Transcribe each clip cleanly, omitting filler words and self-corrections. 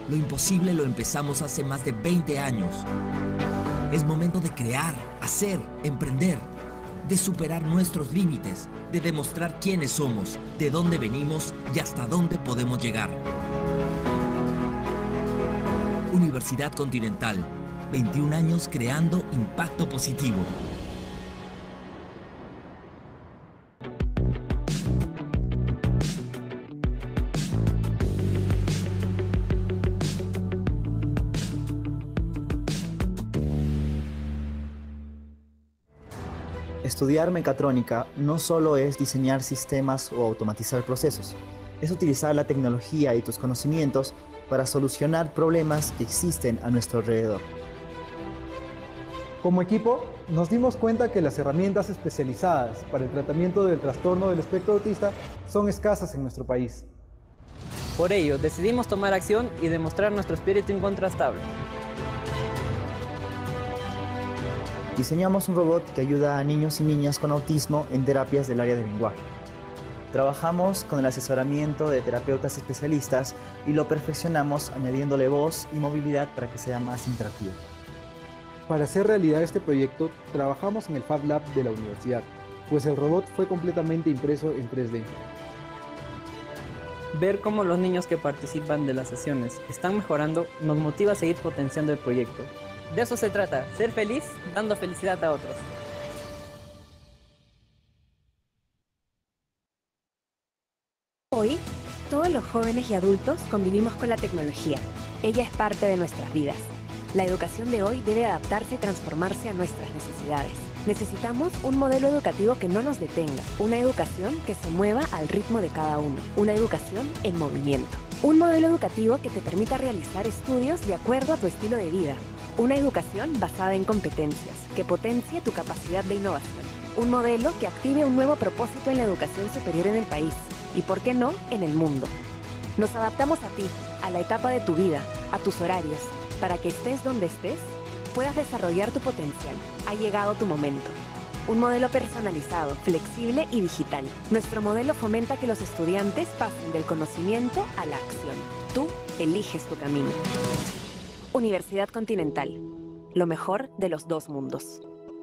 Lo imposible lo empezamos hace más de 20 años. Es momento de crear, hacer, emprender, de superar nuestros límites, de demostrar quiénes somos, de dónde venimos y hasta dónde podemos llegar. Universidad Continental, 21 años creando impacto positivo. Estudiar mecatrónica no solo es diseñar sistemas o automatizar procesos, es utilizar la tecnología y tus conocimientos para solucionar problemas que existen a nuestro alrededor. Como equipo, nos dimos cuenta que las herramientas especializadas para el tratamiento del trastorno del espectro autista son escasas en nuestro país. Por ello, decidimos tomar acción y demostrar nuestro espíritu incontrastable. Diseñamos un robot que ayuda a niños y niñas con autismo en terapias del área del lenguaje. Trabajamos con el asesoramiento de terapeutas especialistas y lo perfeccionamos añadiéndole voz y movilidad para que sea más interactivo. Para hacer realidad este proyecto, trabajamos en el Fab Lab de la universidad, pues el robot fue completamente impreso en 3D. Ver cómo los niños que participan de las sesiones están mejorando nos motiva a seguir potenciando el proyecto. De eso se trata, ser feliz dando felicidad a otros. Hoy, todos los jóvenes y adultos convivimos con la tecnología. Ella es parte de nuestras vidas. La educación de hoy debe adaptarse y transformarse a nuestras necesidades. Necesitamos un modelo educativo que no nos detenga, una educación que se mueva al ritmo de cada uno, una educación en movimiento. Un modelo educativo que te permita realizar estudios de acuerdo a tu estilo de vida. Una educación basada en competencias, que potencie tu capacidad de innovación. Un modelo que active un nuevo propósito en la educación superior en el país y, ¿por qué no?, en el mundo. Nos adaptamos a ti, a la etapa de tu vida, a tus horarios, para que estés donde estés, puedas desarrollar tu potencial. Ha llegado tu momento. Un modelo personalizado, flexible y digital. Nuestro modelo fomenta que los estudiantes pasen del conocimiento a la acción. Tú eliges tu camino. Universidad Continental. Lo mejor de los dos mundos.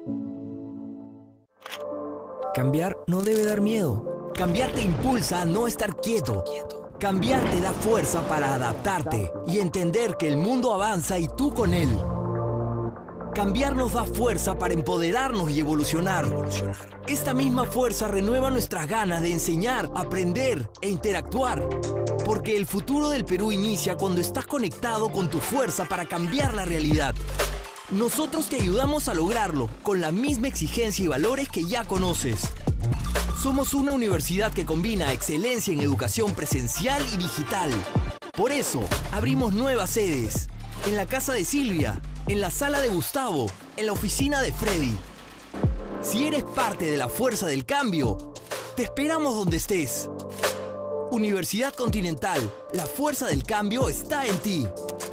Cambiar no debe dar miedo. Cambiar te impulsa a no estar quieto. Cambiar te da fuerza para adaptarte y entender que el mundo avanza y tú con él. Cambiar nos da fuerza para empoderarnos y evolucionar. Esta misma fuerza renueva nuestras ganas de enseñar, aprender e interactuar. Porque el futuro del Perú inicia cuando estás conectado con tu fuerza para cambiar la realidad. Nosotros te ayudamos a lograrlo con la misma exigencia y valores que ya conoces. Somos una universidad que combina excelencia en educación presencial y digital. Por eso, abrimos nuevas sedes. En la casa de Silvia, en la sala de Gustavo, en la oficina de Freddy. Si eres parte de la fuerza del cambio, te esperamos donde estés. Universidad Continental, la fuerza del cambio está en ti.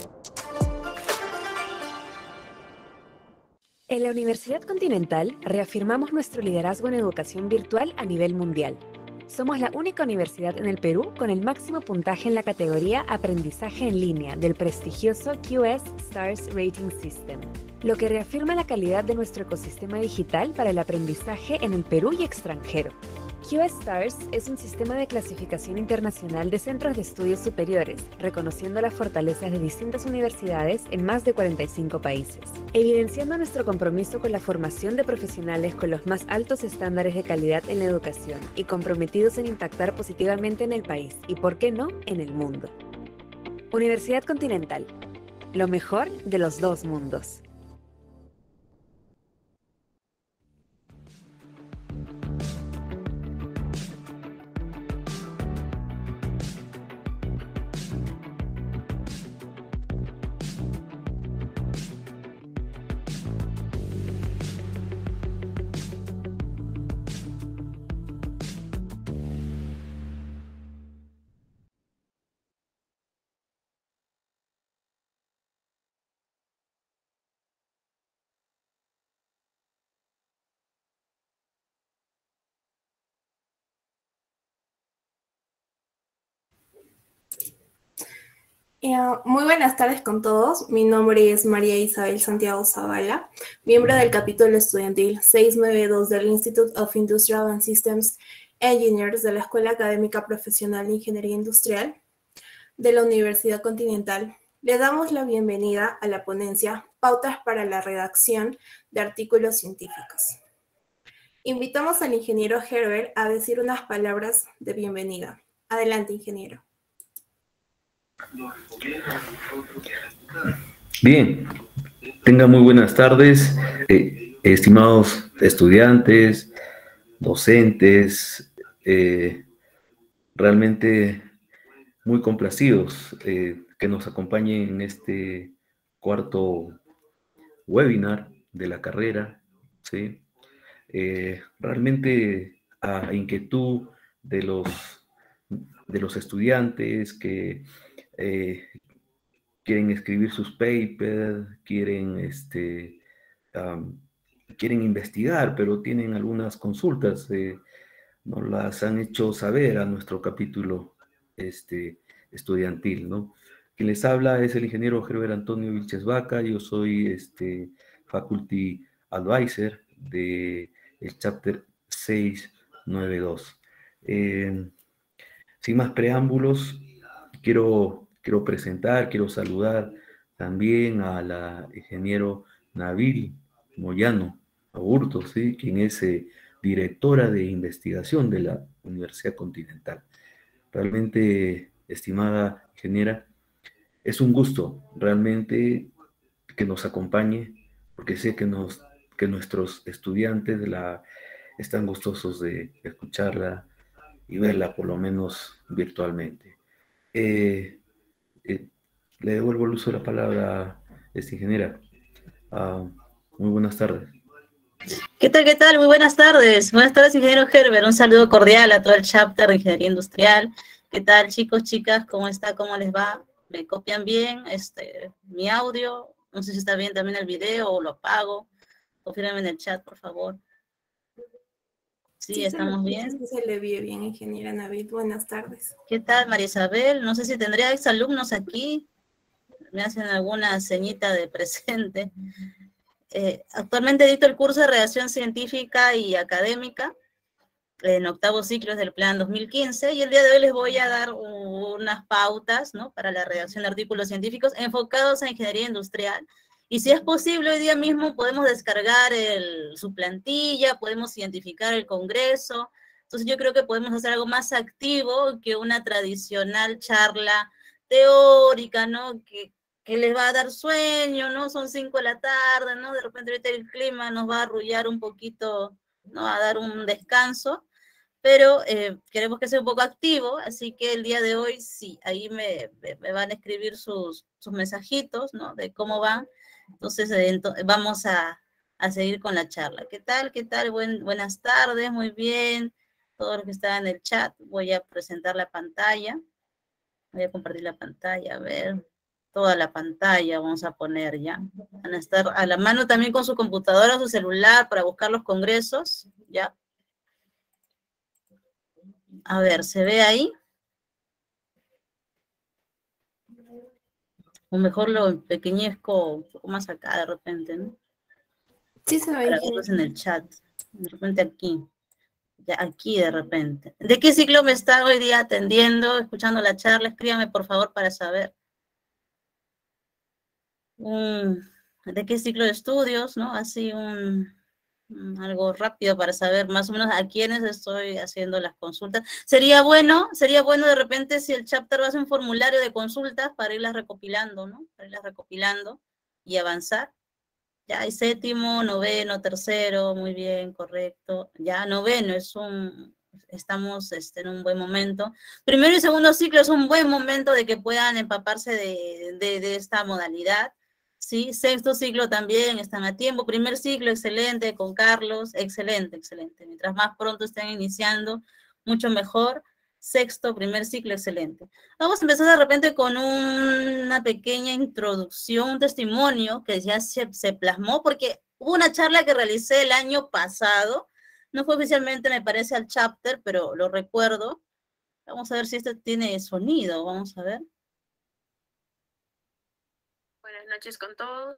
En la Universidad Continental reafirmamos nuestro liderazgo en educación virtual a nivel mundial. Somos la única universidad en el Perú con el máximo puntaje en la categoría Aprendizaje en línea del prestigioso QS Stars Rating System, lo que reafirma la calidad de nuestro ecosistema digital para el aprendizaje en el Perú y extranjero. QS Stars es un sistema de clasificación internacional de centros de estudios superiores, reconociendo las fortalezas de distintas universidades en más de 45 países, evidenciando nuestro compromiso con la formación de profesionales con los más altos estándares de calidad en la educación y comprometidos en impactar positivamente en el país y, por qué no, en el mundo. Universidad Continental, lo mejor de los dos mundos. Muy buenas tardes con todos. Mi nombre es María Isabel Santiago Zavala, miembro del capítulo estudiantil 692 del Institute of Industrial and Systems Engineers de la Escuela Académica Profesional de Ingeniería Industrial de la Universidad Continental. Le damos la bienvenida a la ponencia Pautas para la redacción de artículos científicos. Invitamos al ingeniero Herbert a decir unas palabras de bienvenida. Adelante, ingeniero. Bien, tengan muy buenas tardes, estimados estudiantes, docentes, realmente muy complacidos que nos acompañen en este cuarto webinar de la carrera, ¿sí? Realmente a inquietud de los estudiantes que quieren escribir sus papers, quieren investigar, pero tienen algunas consultas, nos las han hecho saber a nuestro capítulo estudiantil, ¿no? Quien les habla es el ingeniero Herbert Antonio Vilches Vaca. Yo soy Faculty Advisor del Chapter 692. Sin más preámbulos, quiero saludar también a la ingeniero Nabil Moyano Aburto, ¿sí? Quien es directora de investigación de la Universidad Continental. Realmente, estimada ingeniera, es un gusto realmente que nos acompañe, porque sé que nuestros estudiantes están gustosos de escucharla y verla por lo menos virtualmente. Le devuelvo el uso de la palabra a esta ingeniera. Muy buenas tardes. ¿Qué tal? ¿Qué tal? Muy buenas tardes. Buenas tardes, ingeniero Herbert. Un saludo cordial a todo el chapter de Ingeniería Industrial. ¿Qué tal, chicos, chicas? ¿Cómo está? ¿Cómo les va? ¿Me copian bien mi audio? No sé si está bien también el video o lo apago. Confírmenme en el chat, por favor. Sí, ¿estamos bien? Sí, se le vio bien, ingeniera Navid. Buenas tardes. ¿Qué tal, María Isabel? No sé si tendría exalumnos aquí. Me hacen alguna señita de presente. Actualmente dicto el curso de redacción científica y académica en octavo ciclo del plan 2015, y el día de hoy les voy a dar unas pautas, ¿no?, para la redacción de artículos científicos enfocados a ingeniería industrial. Y si es posible, hoy día mismo podemos descargar su plantilla, podemos identificar el congreso. Entonces yo creo que podemos hacer algo más activo que una tradicional charla teórica, ¿no?, que les va a dar sueño, ¿no? Son 5 de la tarde, ¿no? De repente ahorita el clima nos va a arrullar un poquito, ¿no?, a dar un descanso, pero queremos que sea un poco activo, así que el día de hoy sí, ahí me van a escribir sus mensajitos, ¿no?, de cómo van. Entonces vamos a seguir con la charla. ¿Qué tal? ¿Qué tal? Buenas tardes, muy bien. Todos los que están en el chat, voy a presentar la pantalla. Voy a compartir la pantalla, a ver. Toda la pantalla vamos a poner ya. Van a estar a la mano también con su computadora o su celular para buscar los congresos, ¿ya? A ver, ¿se ve ahí? O mejor lo pequeñezco un poco más acá de repente, ¿no? Sí, se ve. Para verlos en el chat. De repente aquí. Ya aquí de repente. ¿De qué ciclo me está hoy día atendiendo, escuchando la charla? Escríbame por favor para saber. ¿De qué ciclo de estudios, no? Así algo rápido para saber más o menos a quiénes estoy haciendo las consultas. Sería bueno de repente si el chapter va a hacer un formulario de consultas para irlas recopilando, ¿no? Para irlas recopilando y avanzar. Ya hay séptimo, noveno, tercero, muy bien, correcto. Ya noveno estamos en un buen momento. Primero y segundo ciclo es un buen momento de que puedan empaparse de esta modalidad. Sí, sexto ciclo también están a tiempo. Primer ciclo, excelente, con Carlos, excelente, excelente. Mientras más pronto estén iniciando, mucho mejor. Sexto, primer ciclo, excelente. Vamos a empezar de repente con una pequeña introducción, un testimonio que ya se plasmó, porque hubo una charla que realicé el año pasado. No fue oficialmente, me parece, al chapter, pero lo recuerdo. Vamos a ver si este tiene sonido, vamos a ver. Buenas noches con todos.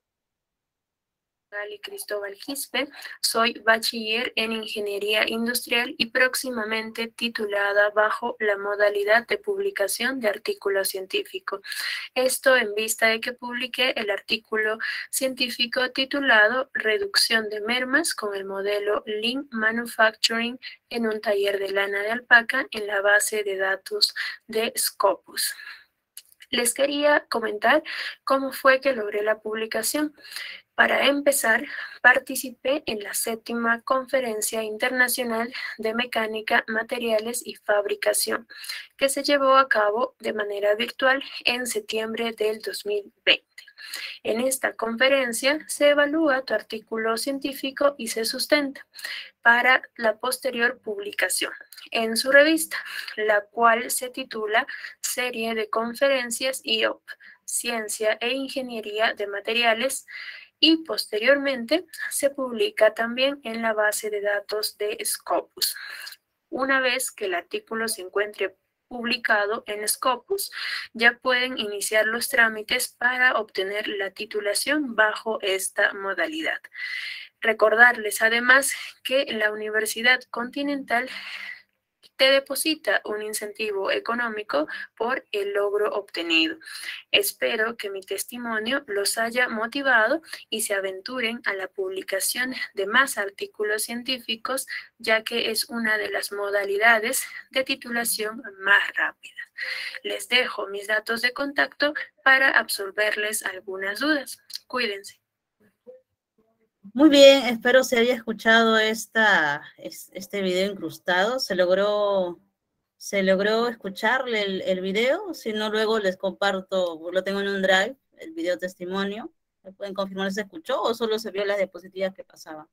Gali Cristóbal Quispe, soy bachiller en Ingeniería Industrial y próximamente titulada bajo la modalidad de publicación de artículo científico. Esto en vista de que publiqué el artículo científico titulado Reducción de mermas con el modelo Lean Manufacturing en un taller de lana de alpaca en la base de datos de Scopus. Les quería comentar cómo fue que logré la publicación. Para empezar, participé en la 7ª Conferencia Internacional de Mecánica, Materiales y Fabricación, que se llevó a cabo de manera virtual en septiembre del 2020. En esta conferencia se evalúa tu artículo científico y se sustenta para la posterior publicación en su revista, la cual se titula Serie de Conferencias IOP, Ciencia e Ingeniería de Materiales, y posteriormente se publica también en la base de datos de Scopus. Una vez que el artículo se encuentre publicado en Scopus, ya pueden iniciar los trámites para obtener la titulación bajo esta modalidad. Recordarles además que la Universidad Continental te deposita un incentivo económico por el logro obtenido. Espero que mi testimonio los haya motivado y se aventuren a la publicación de más artículos científicos, ya que es una de las modalidades de titulación más rápidas. Les dejo mis datos de contacto para absolverles algunas dudas. Cuídense. Muy bien, espero se haya escuchado este video incrustado. ¿Se logró escucharle el video? Si no, luego les comparto, lo tengo en un drive, el video testimonio. ¿Me pueden confirmar si se escuchó o solo se vio las diapositivas que pasaban?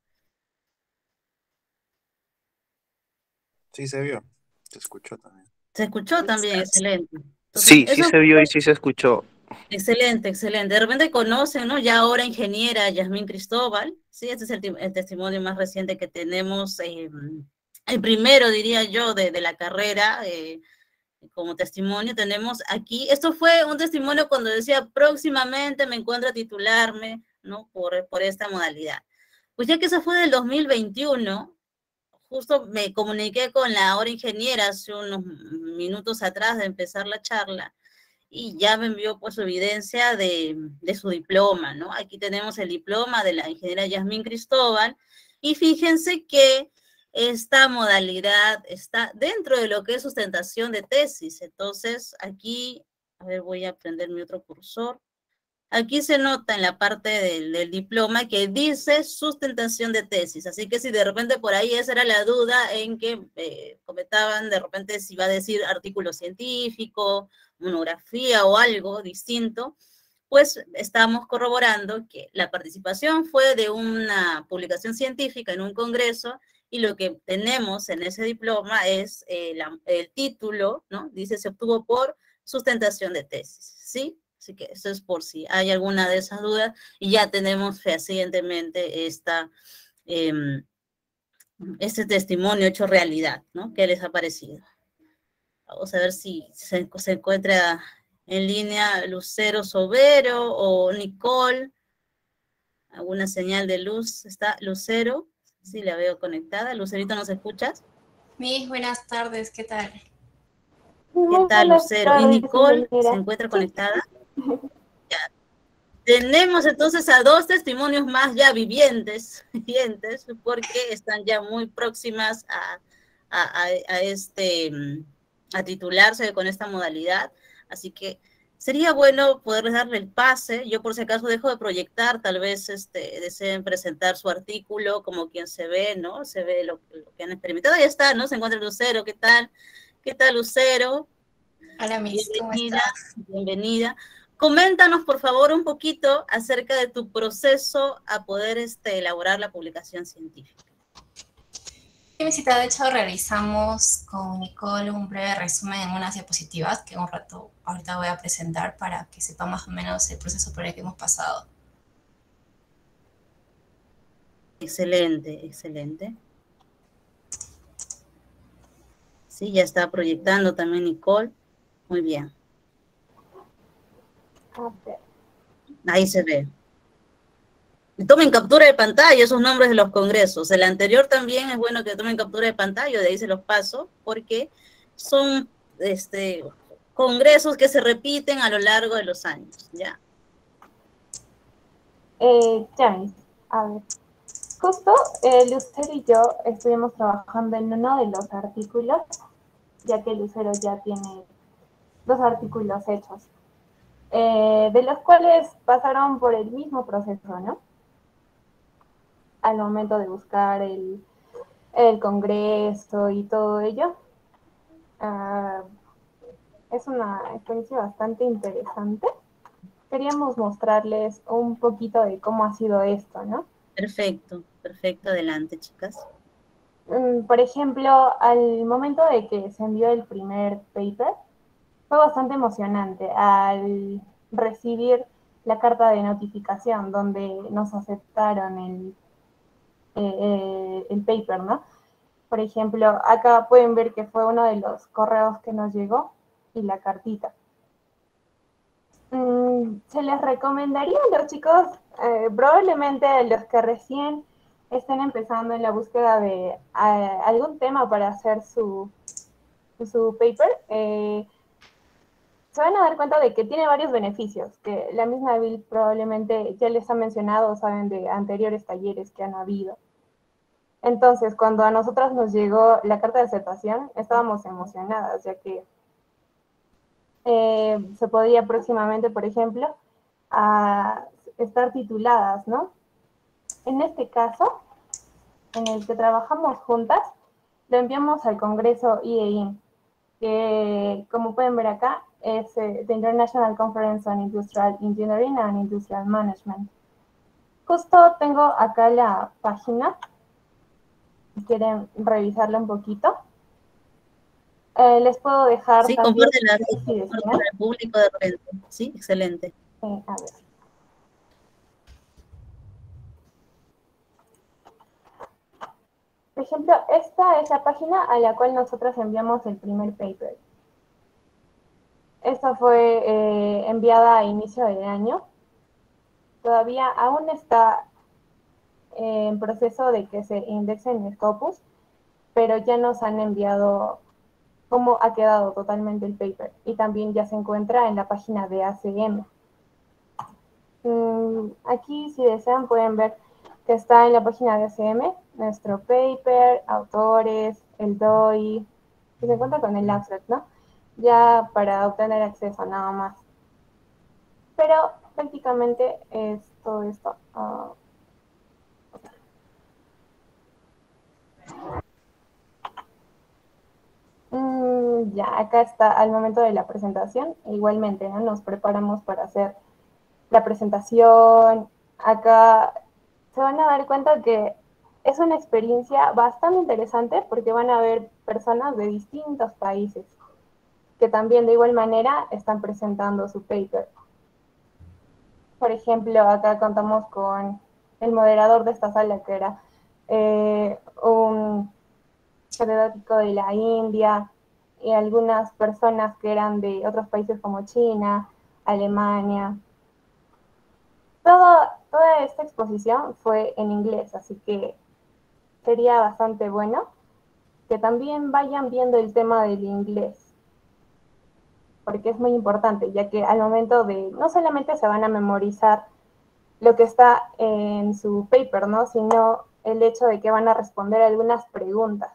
Sí, se vio. Se escuchó también. Se escuchó también, excelente. Entonces, Sí, sí se vio y sí se escuchó. Excelente, excelente. De repente conocen, ¿no? Ya ahora ingeniera Yasmín Cristóbal, sí, este es el testimonio más reciente que tenemos, el primero, diría yo, de la carrera, como testimonio tenemos aquí. Esto fue un testimonio cuando decía, próximamente me encuentro a titularme, ¿no? Por esta modalidad. Pues ya que eso fue del 2021, justo me comuniqué con la ahora ingeniera hace unos minutos atrás de empezar la charla, y ya me envió pues su evidencia de su diploma, ¿no? Aquí tenemos el diploma de la ingeniera Yasmín Cristóbal, y fíjense que esta modalidad está dentro de lo que es sustentación de tesis. Entonces, aquí, a ver, voy a prender mi otro cursor. Aquí se nota en la parte del diploma que dice sustentación de tesis, así que si de repente por ahí esa era la duda en que comentaban de repente si va a decir artículo científico, monografía o algo distinto, pues estamos corroborando que la participación fue de una publicación científica en un congreso, y lo que tenemos en ese diploma es el título, ¿no? Dice se obtuvo por sustentación de tesis, ¿sí? Así que eso es por si hay alguna de esas dudas, y ya tenemos fehacientemente este testimonio hecho realidad, ¿no? ¿Qué les ha parecido? Vamos a ver si se encuentra en línea Lucero Sobero o Nicole. ¿Alguna señal de luz? ¿Está Lucero? Sí, la veo conectada. Lucerito, ¿nos escuchas? Mis buenas tardes, ¿qué tal? ¿Qué tal, Lucero? ¿Y Nicole se encuentra conectada? Ya. Tenemos entonces a dos testimonios más ya vivientes, porque están ya muy próximas a titularse con esta modalidad. Así que sería bueno poderles darle el pase. Yo por si acaso dejo de proyectar, tal vez deseen presentar su artículo como quien se ve, ¿no? Se ve lo que han experimentado. Ahí está, ¿no? Se encuentra Lucero. ¿Qué tal? ¿Qué tal, Lucero? Hola, Miss, ¿cómo estás? Bienvenida. Coméntanos, por favor, un poquito acerca de tu proceso a poder elaborar la publicación científica. Sí, Misita, de hecho, realizamos con Nicole un breve resumen en unas diapositivas que un rato ahorita voy a presentar para que sepa más o menos el proceso por el que hemos pasado. Excelente, excelente. Sí, ya está proyectando también Nicole. Muy bien. Ahí se ve. Y tomen captura de pantalla esos nombres de los congresos. El anterior también es bueno que tomen captura de pantalla, de ahí se los paso, porque son congresos que se repiten a lo largo de los años, ¿ya? Janice, a ver, justo Lucero y yo estuvimos trabajando en uno de los artículos, ya que Lucero ya tiene 2 artículos hechos, de los cuales pasaron por el mismo proceso, ¿no? Al momento de buscar el congreso y todo ello. Es una experiencia bastante interesante. Queríamos mostrarles un poquito de cómo ha sido esto, ¿no? Perfecto, perfecto, adelante, chicas. Por ejemplo, al momento de que se envió el primer paper, fue bastante emocionante al recibir la carta de notificación donde nos aceptaron el paper, ¿no? Por ejemplo, acá pueden ver que fue uno de los correos que nos llegó y la cartita. Se les recomendaría a los chicos, probablemente a los que recién estén empezando en la búsqueda de algún tema para hacer su paper, se van a dar cuenta de que tiene varios beneficios, que la misma Bill probablemente ya les ha mencionado, saben de anteriores talleres que han habido. Entonces, cuando a nosotras nos llegó la carta de aceptación, estábamos emocionadas, ya que se podría próximamente, por ejemplo, estar tituladas, ¿no? En este caso, en el que trabajamos juntas, lo enviamos al Congreso IEIN, que como pueden ver acá, es The International Conference on Industrial Engineering and Industrial Management. Justo tengo acá la página, si quieren revisarla un poquito. Les puedo dejar sí, también... Sí, para el público de repente. Sí, excelente. A ver. Por ejemplo, esta es la página a la cual nosotros enviamos el primer paper. Esta fue enviada a inicio de año. Todavía aún está en proceso de que se indexe en Scopus, pero ya nos han enviado cómo ha quedado totalmente el paper. Y también ya se encuentra en la página de ACM. Aquí, si desean, pueden ver que está en la página de ACM, nuestro paper, autores, el DOI, y se encuentra con el abstract, ¿no? Ya para obtener acceso, nada más. Pero prácticamente es todo esto. Ya, acá está al momento de la presentación. Igualmente, ¿no? Nos preparamos para hacer la presentación. Acá se van a dar cuenta que es una experiencia bastante interesante porque van a ver personas de distintos países que también de igual manera están presentando su paper. Por ejemplo, acá contamos con el moderador de esta sala, que era un catedrático de la India y algunas personas que eran de otros países como China, Alemania. Toda esta exposición fue en inglés, así que sería bastante bueno que también vayan viendo el tema del inglés, porque es muy importante, ya que al momento de, no solamente se van a memorizar lo que está en su paper, ¿no? Sino el hecho de que van a responder algunas preguntas.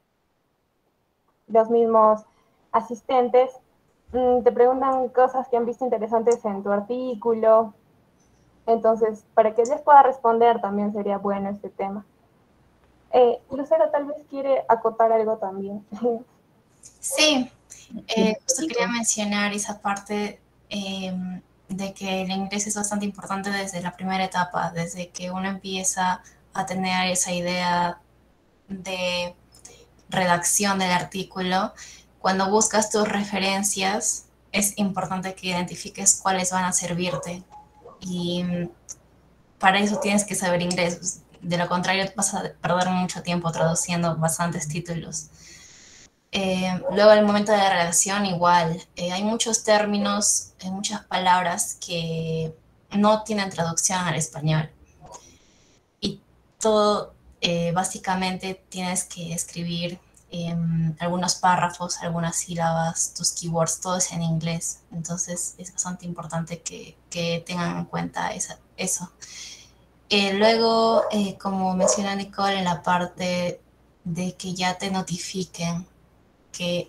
Los mismos asistentes te preguntan cosas que han visto interesantes en tu artículo. Entonces, para que les pueda responder también sería bueno este tema. Lucero tal vez quiere acotar algo también. Sí, justo quería mencionar esa parte de que el inglés es bastante importante desde la primera etapa, desde que uno empieza a tener esa idea de redacción del artículo. Cuando buscas tus referencias, es importante que identifiques cuáles van a servirte. Y para eso tienes que saber inglés. De lo contrario, vas a perder mucho tiempo traduciendo bastantes títulos. Luego, en el momento de la redacción, igual. Hay muchos términos, muchas palabras que no tienen traducción al español. Y todo, básicamente tienes que escribir algunos párrafos, algunas sílabas, tus keywords, todo es en inglés. Entonces es bastante importante que tengan en cuenta eso. Luego, como menciona Nicole, en la parte de que ya te notifiquen que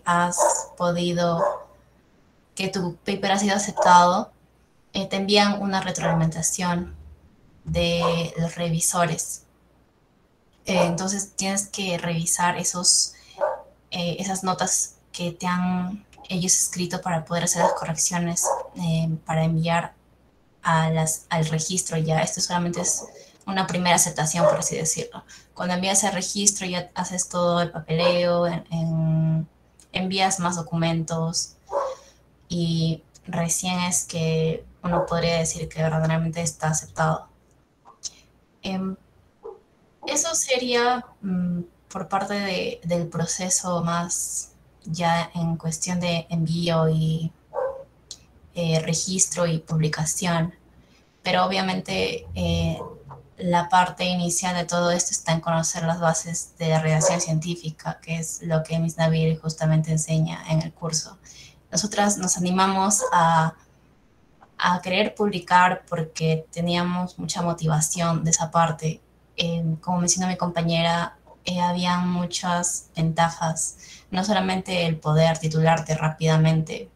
que tu paper ha sido aceptado, te envían una retroalimentación de los revisores. Entonces tienes que revisar esas notas que te han ellos escrito para poder hacer las correcciones para enviar al registro. Ya esto solamente es una primera aceptación, por así decirlo. Cuando envías el registro ya haces todo el papeleo, envías más documentos y recién es que uno podría decir que verdaderamente está aceptado. Eso sería por parte del proceso más ya en cuestión de envío y registro y publicación. Pero obviamente la parte inicial de todo esto está en conocer las bases de la redacción científica, que es lo que Miss Nabil justamente enseña en el curso. Nosotras nos animamos a querer publicar porque teníamos mucha motivación de esa parte. Como mencionó mi compañera, habían muchas ventajas, no solamente el poder titularte rápidamente,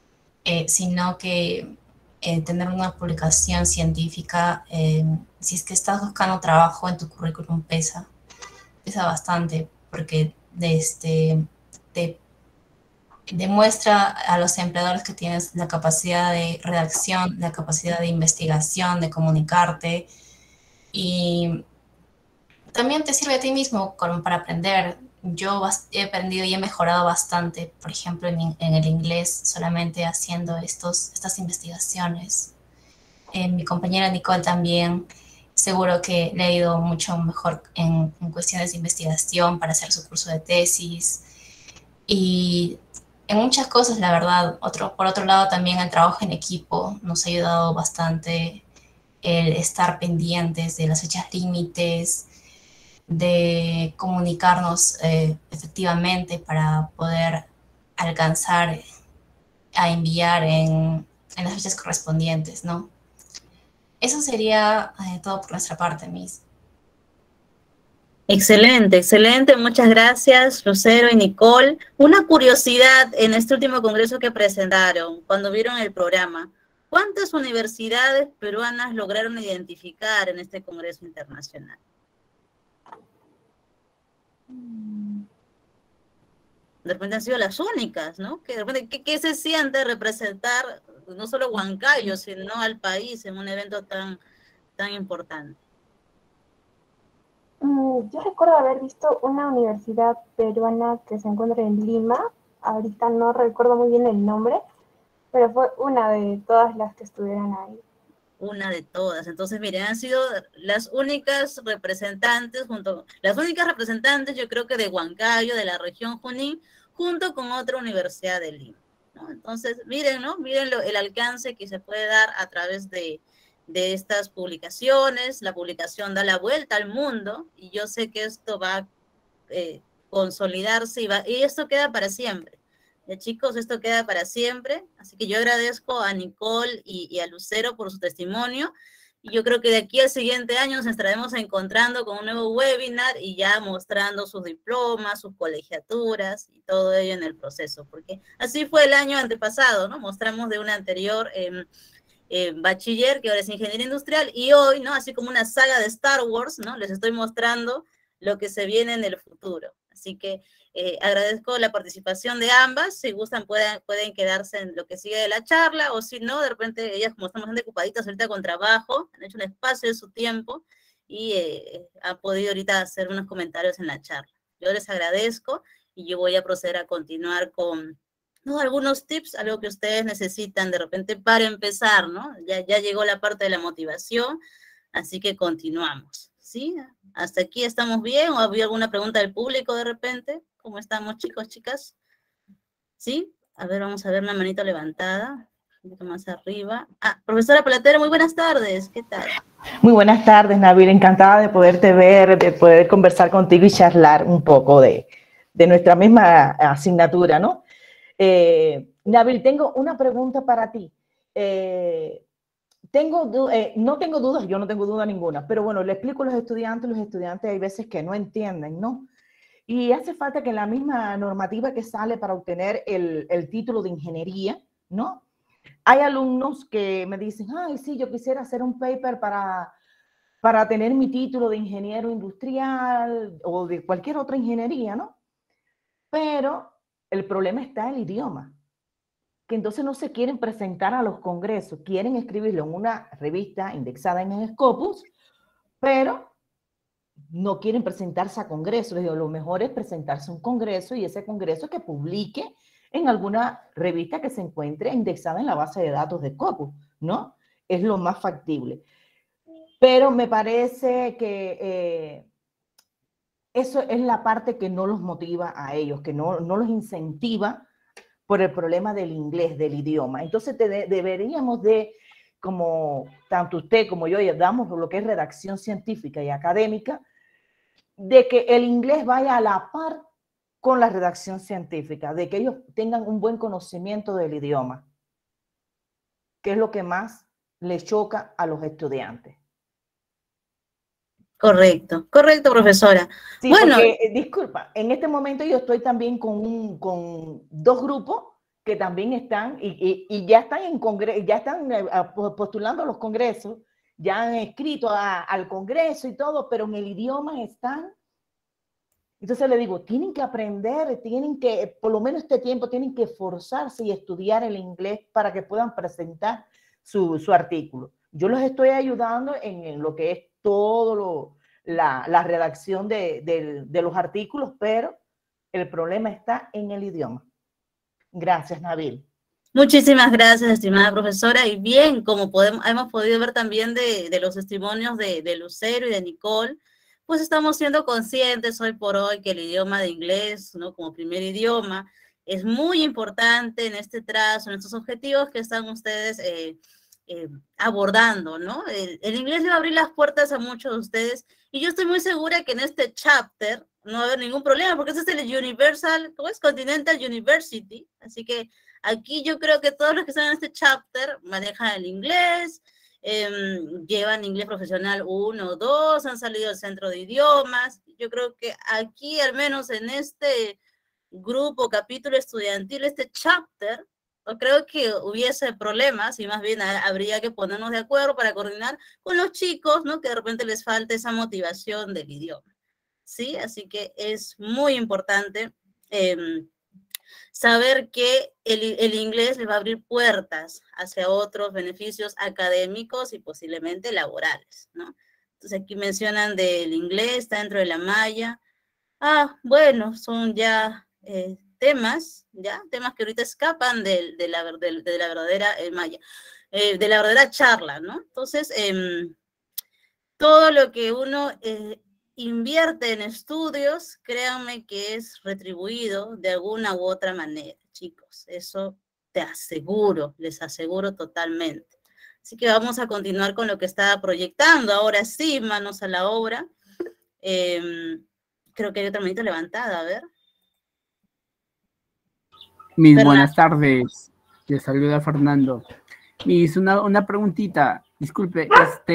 sino que tener una publicación científica, si es que estás buscando trabajo en tu currículum, pesa bastante, porque te demuestra a los empleadores que tienes la capacidad de redacción, la capacidad de investigación, de comunicarte, y también te sirve a ti mismo para aprender. Yo he aprendido y he mejorado bastante, por ejemplo, en el inglés, solamente haciendo estas investigaciones. Mi compañera Nicole también, seguro que le ha ido mucho mejor en cuestiones de investigación para hacer su curso de tesis. Y en muchas cosas, la verdad. Por otro lado, también el trabajo en equipo nos ha ayudado bastante, el estar pendientes de las fechas límites, de comunicarnos efectivamente para poder alcanzar a enviar en las fechas correspondientes, ¿no? Eso sería todo por nuestra parte, Miss. Excelente, excelente. Muchas gracias, Lucero y Nicole. Una curiosidad en este último congreso que presentaron, cuando vieron el programa, ¿cuántas universidades peruanas lograron identificar en este congreso internacional? De repente han sido las únicas, ¿no? Que de repente, ¿qué se siente representar no solo Huancayo, sino al país en un evento tan importante? Yo recuerdo haber visto una universidad peruana que se encuentra en Lima. Ahorita no recuerdo muy bien el nombre, pero fue una de todas las que estuvieron ahí. Una de todas. Entonces, miren, han sido las únicas representantes, yo creo que de Huancayo, de la región Junín, junto con otra universidad de Lima, ¿no? Entonces, miren, ¿no? Miren el alcance que se puede dar a través de estas publicaciones. La publicación da la vuelta al mundo, y yo sé que esto va a consolidarse y esto queda para siempre. Chicos, esto queda para siempre, así que yo agradezco a Nicole y a Lucero por su testimonio, y yo creo que de aquí al siguiente año nos estaremos encontrando con un nuevo webinar y ya mostrando sus diplomas, sus colegiaturas y todo ello en el proceso, porque así fue el año antepasado, ¿no? Mostramos de un anterior bachiller, que ahora es ingeniería industrial, y hoy, ¿no? Así como una saga de Star Wars, ¿no? Les estoy mostrando lo que se viene en el futuro. Así que agradezco la participación de ambas. Si gustan, pueden quedarse en lo que sigue de la charla, o si no, de repente ellas, como están bastante ocupaditas ahorita con trabajo, han hecho un espacio de su tiempo y han podido ahorita hacer unos comentarios en la charla. Yo les agradezco, y yo voy a proceder a continuar con algunos tips, algo que ustedes necesitan de repente para empezar, ¿no? Ya llegó la parte de la motivación, así que continuamos, ¿sí? ¿Hasta aquí estamos bien? ¿O había alguna pregunta del público de repente? ¿Cómo estamos, chicos, chicas? ¿Sí? A ver, vamos a ver una manito levantada. Un poquito más arriba. Ah, profesora Platero, muy buenas tardes. ¿Qué tal? Muy buenas tardes, Nabil. Encantada de poderte ver, de poder conversar contigo y charlar un poco de nuestra misma asignatura, ¿no? Nabil, tengo una pregunta para ti. No tengo dudas, yo no tengo duda ninguna, pero bueno, le explico a los estudiantes hay veces que no entienden, ¿no? Y hace falta que la misma normativa que sale para obtener el título de ingeniería, ¿no? Hay alumnos que me dicen, ay, sí, yo quisiera hacer un paper para tener mi título de ingeniero industrial o de cualquier otra ingeniería, ¿no? Pero el problema está en el idioma, que entonces no se quieren presentar a los congresos, quieren escribirlo en una revista indexada en el Scopus, pero no quieren presentarse a congresos. Les digo, lo mejor es presentarse a un congreso y ese congreso que publique en alguna revista que se encuentre indexada en la base de datos de Scopus, ¿no? Es lo más factible. Pero me parece que eso es la parte que no los motiva a ellos, que no los incentiva por el problema del inglés, del idioma. Entonces deberíamos de, como tanto usted como yo, ya damos lo que es redacción científica y académica, de que el inglés vaya a la par con la redacción científica, de que ellos tengan un buen conocimiento del idioma, que es lo que más les choca a los estudiantes. Correcto, correcto, profesora. Sí, bueno, porque, disculpa, en este momento yo estoy también con dos grupos que también están y ya están en congreso, ya están postulando a los congresos, ya han escrito al congreso y todo, pero en el idioma están. Entonces le digo, tienen que aprender, tienen que, por lo menos este tiempo, tienen que esforzarse y estudiar el inglés para que puedan presentar su artículo. Yo los estoy ayudando en lo que es todo la redacción de los artículos, pero el problema está en el idioma. Gracias, Nabil. Muchísimas gracias, estimada profesora. Y bien, como hemos podido ver también de los testimonios de Lucero y de Nicole, pues estamos siendo conscientes hoy por hoy que el idioma de inglés, ¿no?, como primer idioma, es muy importante en este trazo, en estos objetivos que están ustedes abordando, ¿no? El inglés le va a abrir las puertas a muchos de ustedes y yo estoy muy segura que en este chapter no va a haber ningún problema porque este es el Universal, ¿cómo es? Continental University, así que aquí yo creo que todos los que están en este chapter manejan el inglés, llevan inglés profesional 1 o 2, han salido del centro de idiomas. Yo creo que aquí, al menos en este grupo, capítulo estudiantil, este chapter, no creo que hubiese problemas y más bien habría que ponernos de acuerdo para coordinar con los chicos, ¿no?, que de repente les falte esa motivación del idioma, ¿sí? Así que es muy importante saber que el inglés les va a abrir puertas hacia otros beneficios académicos y posiblemente laborales, ¿no? Entonces aquí mencionan del inglés, está dentro de la malla. Bueno, son ya temas que ahorita escapan de la verdadera malla, de la verdadera charla, ¿no? Entonces, todo lo que uno invierte en estudios, créanme que es retribuido de alguna u otra manera, chicos. Eso te aseguro, les aseguro totalmente. Así que vamos a continuar con lo que estaba proyectando. Ahora sí, manos a la obra. Creo que hay otra manita levantada, a ver. Buenas tardes. Les saluda Fernando. Una preguntita. Disculpe,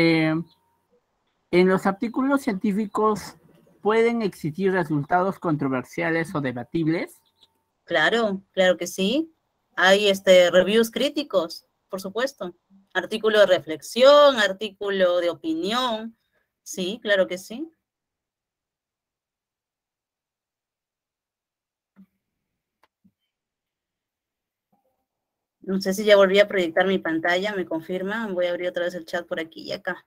¿en los artículos científicos pueden existir resultados controversiales o debatibles? Claro, claro que sí. Hay reviews críticos, por supuesto. Artículo de reflexión, artículo de opinión. Sí, claro que sí. No sé si ya volví a proyectar mi pantalla, ¿me confirman? Voy a abrir otra vez el chat por aquí y acá.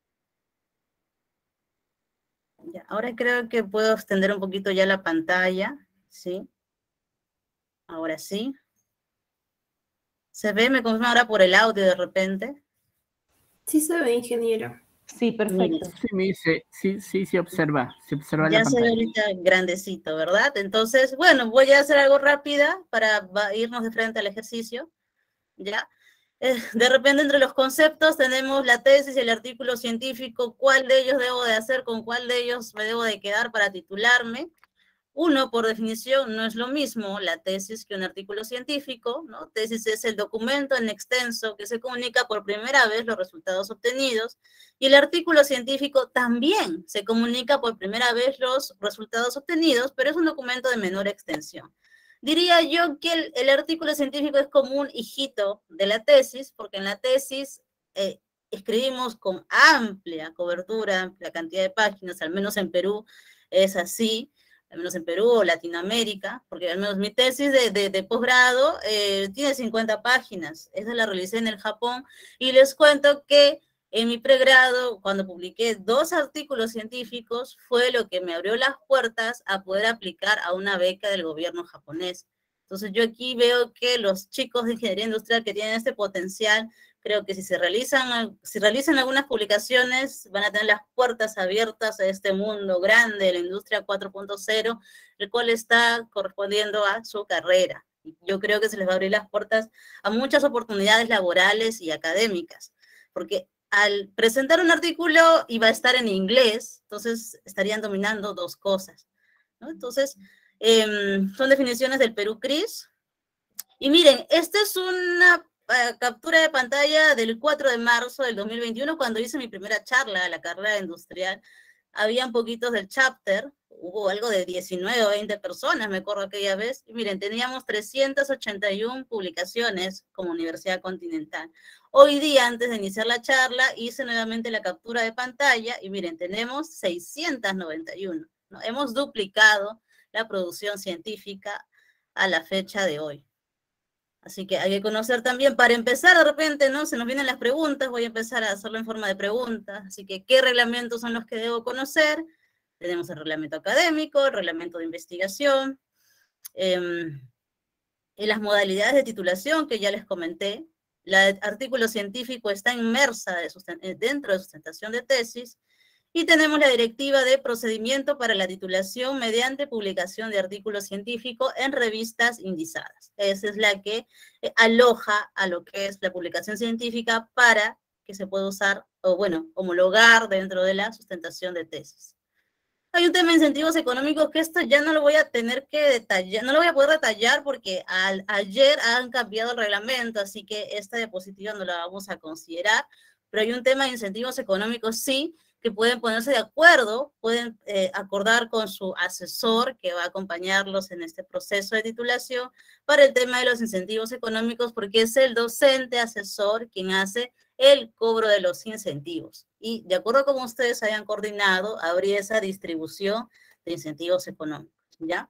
Ya, ahora creo que puedo extender un poquito ya la pantalla, ¿sí? Ahora sí. ¿Se ve? ¿Me confirma ahora por el audio de repente? Sí se ve, ingeniero. Sí, perfecto. Sí, se observa la ya se ve ahorita grandecito, ¿verdad? Entonces, bueno, voy a hacer algo rápida para irnos de frente al ejercicio, ¿ya? De repente entre los conceptos tenemos la tesis y el artículo científico, cuál de ellos debo de hacer, con cuál de ellos me debo de quedar para titularme. Uno, por definición, no es lo mismo la tesis que un artículo científico, ¿no? Tesis es el documento en extenso que se comunica por primera vez los resultados obtenidos, y el artículo científico también se comunica por primera vez los resultados obtenidos, pero es un documento de menor extensión. Diría yo que el artículo científico es como un hijito de la tesis, porque en la tesis escribimos con amplia cobertura, amplia cantidad de páginas, al menos en Perú es así, al menos en Perú o Latinoamérica, porque al menos mi tesis de posgrado tiene 50 páginas, esa la realicé en el Japón, y les cuento que en mi pregrado, cuando publiqué 2 artículos científicos, fue lo que me abrió las puertas a poder aplicar a una beca del gobierno japonés. Entonces yo aquí veo que los chicos de ingeniería industrial que tienen este potencial, creo que si realizan algunas publicaciones, van a tener las puertas abiertas a este mundo grande de la industria 4.0, el cual está correspondiendo a su carrera. Yo creo que se les va a abrir las puertas a muchas oportunidades laborales y académicas, porque al presentar un artículo iba a estar en inglés, entonces estarían dominando 2 cosas, ¿no? Entonces, son definiciones del Perú CRIS. Y miren, esta es una captura de pantalla del 4 de marzo del 2021, cuando hice mi primera charla a la carrera industrial. Habían poquitos del chapter, hubo algo de 19 o 20 personas, me acuerdo aquella vez, y miren, teníamos 381 publicaciones como Universidad Continental. Hoy día, antes de iniciar la charla, hice nuevamente la captura de pantalla, y miren, tenemos 691, ¿no? Hemos duplicado la producción científica a la fecha de hoy. Así que hay que conocer también, para empezar de repente, ¿no? Se nos vienen las preguntas, voy a empezar a hacerlo en forma de preguntas, así que ¿qué reglamentos son los que debo conocer? Tenemos el reglamento académico, el reglamento de investigación, y las modalidades de titulación que ya les comenté. El artículo científico está inmersa dentro de sustentación de tesis, y tenemos la directiva de procedimiento para la titulación mediante publicación de artículos científicos en revistas indizadas. Esa es la que aloja a lo que es la publicación científica para que se pueda usar, o bueno, homologar dentro de la sustentación de tesis. Hay un tema de incentivos económicos que esto ya no lo voy a tener que detallar, no lo voy a poder detallar porque ayer han cambiado el reglamento, así que esta diapositiva no la vamos a considerar, pero hay un tema de incentivos económicos sí, que pueden ponerse de acuerdo, pueden acordar con su asesor que va a acompañarlos en este proceso de titulación para el tema de los incentivos económicos, porque es el docente asesor quien hace el cobro de los incentivos. Y de acuerdo a como ustedes hayan coordinado, habría esa distribución de incentivos económicos, ¿ya?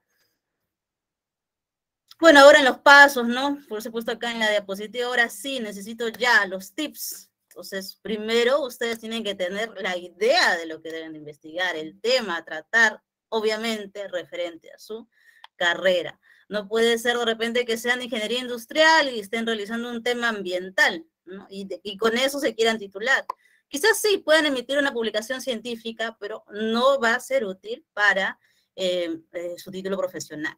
Bueno, ahora en los pasos, ¿no? Por supuesto acá en la diapositiva, ahora sí necesito ya los tips. Entonces, primero ustedes tienen que tener la idea de lo que deben investigar, el tema a tratar, obviamente, referente a su carrera. No puede ser de repente que sean de ingeniería industrial y estén realizando un tema ambiental, ¿no? Y con eso se quieran titular. Quizás sí puedan emitir una publicación científica, pero no va a ser útil para su título profesional.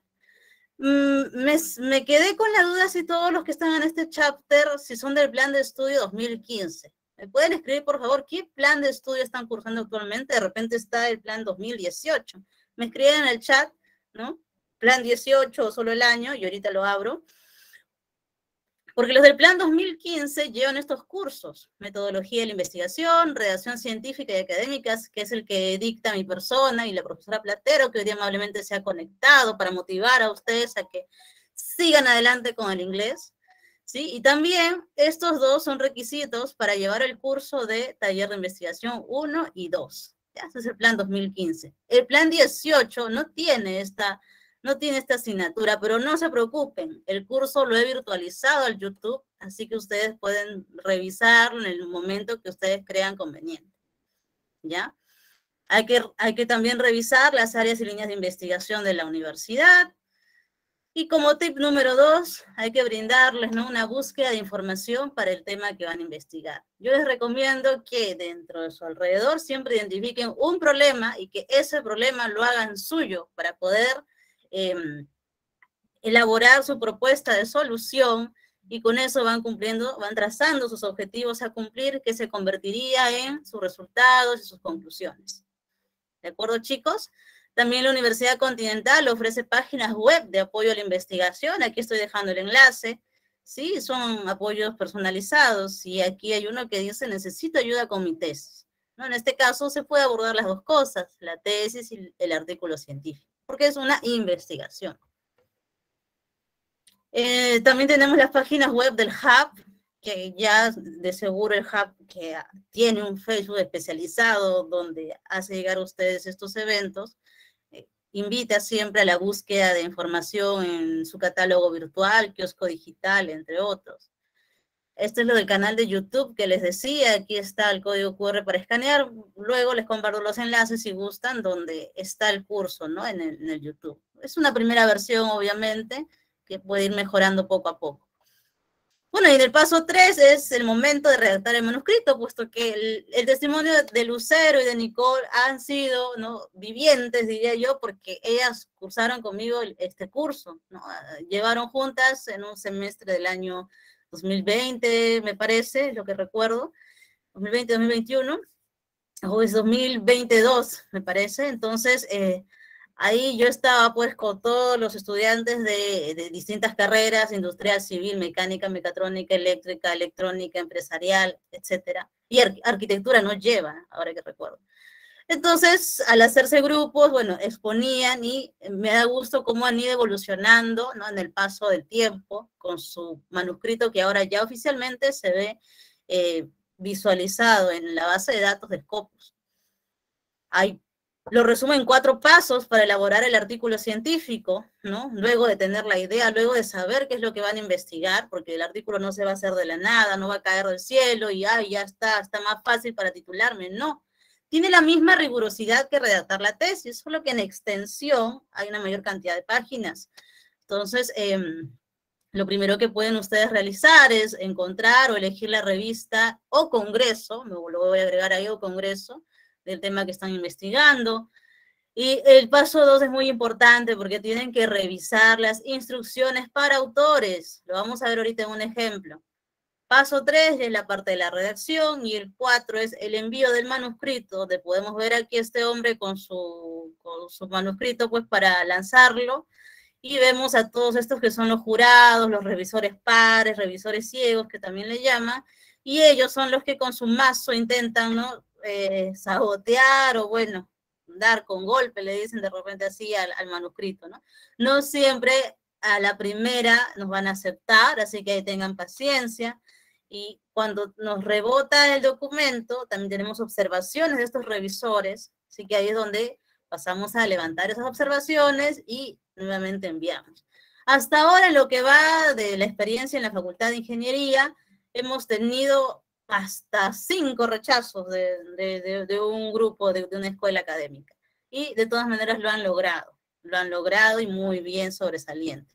Me quedé con la duda si todos los que están en este chapter, si son del plan de estudio 2015. ¿Me pueden escribir, por favor, qué plan de estudio están cursando actualmente? De repente está el plan 2018. Me escriben en el chat, ¿no? Plan 18 o solo el año, y ahorita lo abro. Porque los del plan 2015 llevan estos cursos, metodología de la investigación, redacción científica y académica, que es el que dicta mi persona, y la profesora Platero, que hoy día amablemente se ha conectado para motivar a ustedes a que sigan adelante con el inglés, ¿sí? Y también estos 2 son requisitos para llevar el curso de taller de investigación 1 y 2. ¿Ya? Ese es el plan 2015. El plan 18 no tiene esta asignatura, pero no se preocupen, el curso lo he virtualizado al YouTube, así que ustedes pueden revisarlo en el momento que ustedes crean conveniente, ¿ya? Hay que también revisar las áreas y líneas de investigación de la universidad, y como tip número 2, hay que brindarles, ¿no?, una búsqueda de información para el tema que van a investigar. Yo les recomiendo que dentro de su alrededor siempre identifiquen un problema y que ese problema lo hagan suyo para poder elaborar su propuesta de solución y con eso van cumpliendo, van trazando sus objetivos a cumplir, que se convertiría en sus resultados y sus conclusiones. ¿De acuerdo, chicos? También la Universidad Continental ofrece páginas web de apoyo a la investigación. Aquí estoy dejando el enlace. Sí, son apoyos personalizados. Y aquí hay uno que dice, necesito ayuda con mi tesis, ¿no? En este caso se puede abordar las dos cosas, la tesis y el artículo científico, porque es una investigación. También tenemos las páginas web del Hub, que ya de seguro el Hub que tiene un Facebook especializado donde hace llegar a ustedes estos eventos, invita siempre a la búsqueda de información en su catálogo virtual, kiosco digital, entre otros. Esto es lo del canal de YouTube que les decía, aquí está el código QR para escanear, luego les comparto los enlaces si gustan, donde está el curso, ¿no? En el YouTube. Es una primera versión, obviamente, que puede ir mejorando poco a poco. Bueno, y en el paso 3 es el momento de redactar el manuscrito, puesto que el testimonio de Lucero y de Nicole han sido, ¿no?, vivientes, diría yo, porque ellas cursaron conmigo este curso, ¿no? Llevaron juntas en un semestre del año 2020, me parece, lo que recuerdo, 2020-2021, o es 2022, me parece. Entonces, ahí yo estaba pues con todos los estudiantes de distintas carreras, industrial, civil, mecánica, mecatrónica, eléctrica, electrónica, empresarial, etcétera. Y arquitectura no lleva, ahora que recuerdo. Entonces, al hacerse grupos, bueno, exponían y me da gusto cómo han ido evolucionando, ¿no?, en el paso del tiempo con su manuscrito que ahora ya oficialmente se ve visualizado en la base de datos de Scopus. Lo resumo en 4 pasos para elaborar el artículo científico, ¿no? Luego de tener la idea, luego de saber qué es lo que van a investigar, porque el artículo no se va a hacer de la nada, no va a caer del cielo y ya está más fácil para titularme, no. Tiene la misma rigurosidad que redactar la tesis, solo que en extensión hay una mayor cantidad de páginas. Entonces, lo primero que pueden ustedes realizar es encontrar o elegir la revista o congreso, lo voy a agregar ahí, o congreso, del tema que están investigando. Y el paso 2 es muy importante porque tienen que revisar las instrucciones para autores. Lo vamos a ver ahorita en un ejemplo. Paso 3 es la parte de la redacción y el 4 es el envío del manuscrito, donde podemos ver aquí a este hombre con su manuscrito pues para lanzarlo, y vemos a todos estos que son los jurados, los revisores pares, revisores ciegos que también le llaman, y ellos son los que con su mazo intentan, ¿no?, sabotear o bueno, dar con golpe, le dicen de repente así al manuscrito, ¿no? No siempre a la primera nos van a aceptar, así que tengan paciencia. Y cuando nos rebota el documento, también tenemos observaciones de estos revisores, así que ahí es donde pasamos a levantar esas observaciones y nuevamente enviamos. Hasta ahora, en lo que va de la experiencia en la Facultad de Ingeniería, hemos tenido hasta 5 rechazos de un grupo, de una escuela académica. Y de todas maneras lo han logrado y muy bien, sobresaliente.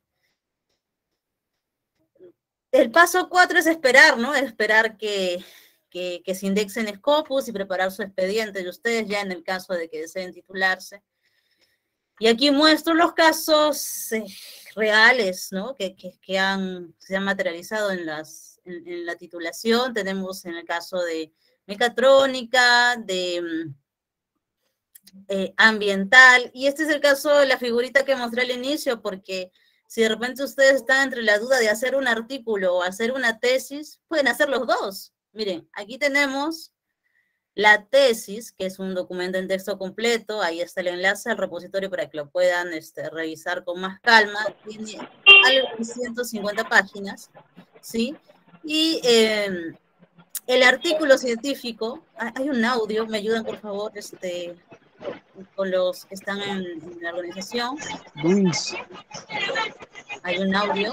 El paso 4 es esperar, ¿no? Esperar que se indexen Scopus y preparar su expediente de ustedes ya en el caso de que deseen titularse. Y aquí muestro los casos reales, ¿no?, que se han materializado en la titulación. Tenemos en el caso de mecatrónica, de ambiental, y este es el caso de la figurita que mostré al inicio, porque si de repente ustedes están entre la duda de hacer un artículo o hacer una tesis, pueden hacer los dos. Miren, aquí tenemos la tesis, que es un documento en texto completo, ahí está el enlace al repositorio para que lo puedan revisar con más calma. Tiene algo de 150 páginas, ¿sí? Y el artículo científico, hay un audio, me ayudan por favor, con los que están en la organización. Luis. Hay un audio.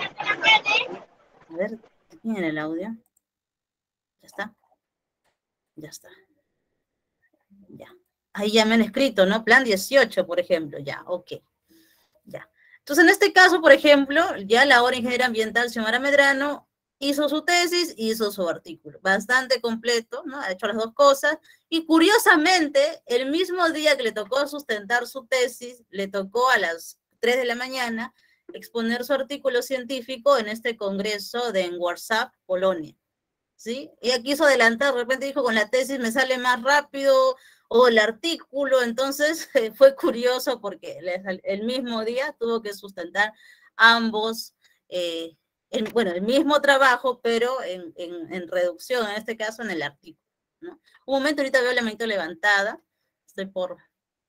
A ver, ¿tienen el audio? ¿Ya está? Ya está. Ya. Ahí ya me han escrito, ¿no? Plan 18, por ejemplo. Ya, ok. Ya. Entonces, en este caso, por ejemplo, ya la ahora ingeniera ambiental Xiomara Medrano hizo su tesis, hizo su artículo. Bastante completo, ¿no? Ha hecho las dos cosas. Y curiosamente, el mismo día que le tocó sustentar su tesis, le tocó a las 3 de la mañana exponer su artículo científico en este congreso de en Warsaw, Polonia. ¿Sí? Ella quiso adelantar, de repente dijo, con la tesis me sale más rápido, o el artículo, entonces fue curioso porque el mismo día tuvo que sustentar ambos, el mismo trabajo, pero en reducción, en este caso en el artículo, ¿no? Un momento, ahorita veo la manito levantada, estoy por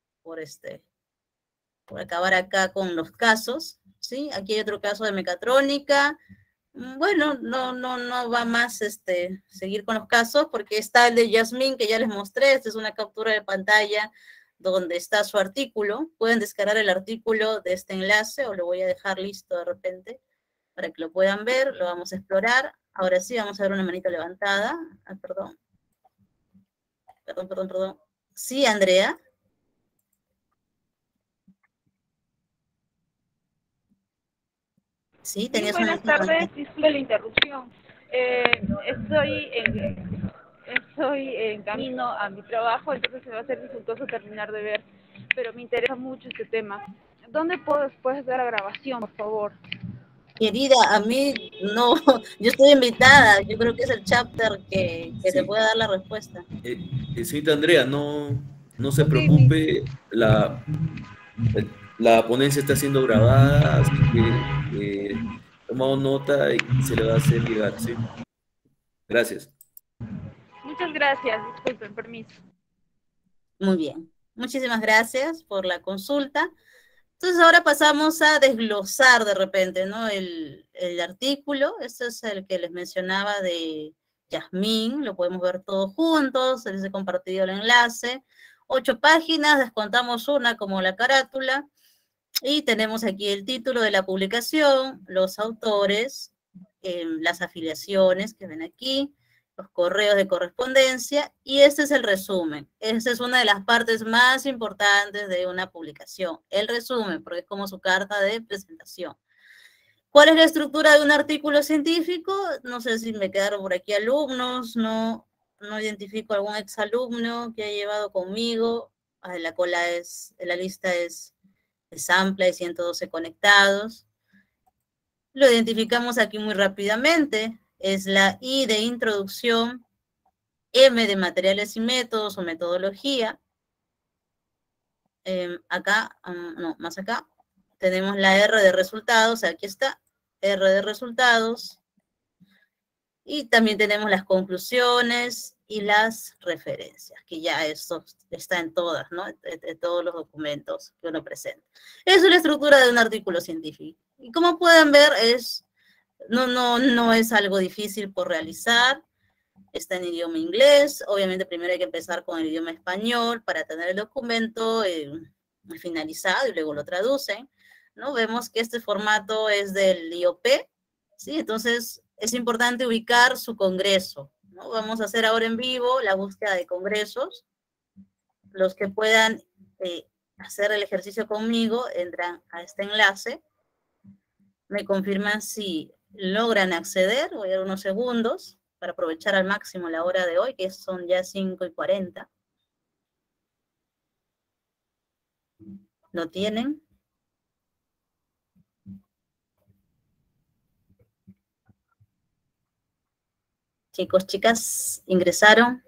acabar acá con los casos, ¿sí? Aquí hay otro caso de mecatrónica. Bueno, no va más seguir con los casos, porque está el de Yasmín, que ya les mostré. Esta es una captura de pantalla donde está su artículo. Pueden descargar el artículo de este enlace, o lo voy a dejar listo de repente, para que lo puedan ver. Lo vamos a explorar. Ahora sí, vamos a ver una manito levantada. Ah, perdón. Perdón. Sí, Andrea. Sí, tenías una buenas tardes, disculpe la interrupción. Estoy en camino a mi trabajo, entonces se va a hacer dificultoso terminar de ver, pero me interesa mucho este tema. ¿Dónde puedo después ver la grabación, por favor? Querida, a mí no, yo estoy invitada, yo creo que es el chapter que Sí. te puede dar la respuesta. Señorita Andrea, no se preocupe, la ponencia está siendo grabada, así que tomamos nota y se le va a hacer llegar, ¿sí? Gracias. Muchas gracias, disculpen, permiso. Muy bien, muchísimas gracias por la consulta. Entonces ahora pasamos a desglosar de repente, ¿no? El artículo. Este es el que les mencionaba de Yasmín, lo podemos ver todos juntos, les he compartido el enlace. 8 páginas, descontamos una como la carátula, y tenemos aquí el título de la publicación, los autores, las afiliaciones que ven aquí, los correos de correspondencia, y este es el resumen. Esta es una de las partes más importantes de una publicación, el resumen, porque es como su carta de presentación. ¿Cuál es la estructura de un artículo científico? No sé si me quedaron por aquí alumnos, no identifico algún exalumno que haya llevado conmigo. La lista es amplia, hay 112 conectados. Lo identificamos aquí muy rápidamente. Es la I de introducción, M de materiales y métodos o metodología. Acá, no, más acá, tenemos la R de resultados, aquí está, R de resultados. Y también tenemos las conclusiones y las referencias, que ya esto está en todas, ¿no? De todos los documentos que uno presenta. Eso es la estructura de un artículo científico. Y como pueden ver, no es algo difícil por realizar. Está en idioma inglés. Obviamente primero hay que empezar con el idioma español para tener el documento finalizado y luego lo traducen, ¿no? Vemos que este formato es del IOP, ¿sí? Entonces es importante ubicar su congreso, ¿no? Vamos a hacer ahora en vivo la búsqueda de congresos. Los que puedan hacer el ejercicio conmigo entran a este enlace. Me confirman si logran acceder. Voy a dar unos segundos para aprovechar al máximo la hora de hoy, que son ya 5:40. ¿Lo tienen? Chicos, chicas, ¿ingresaron?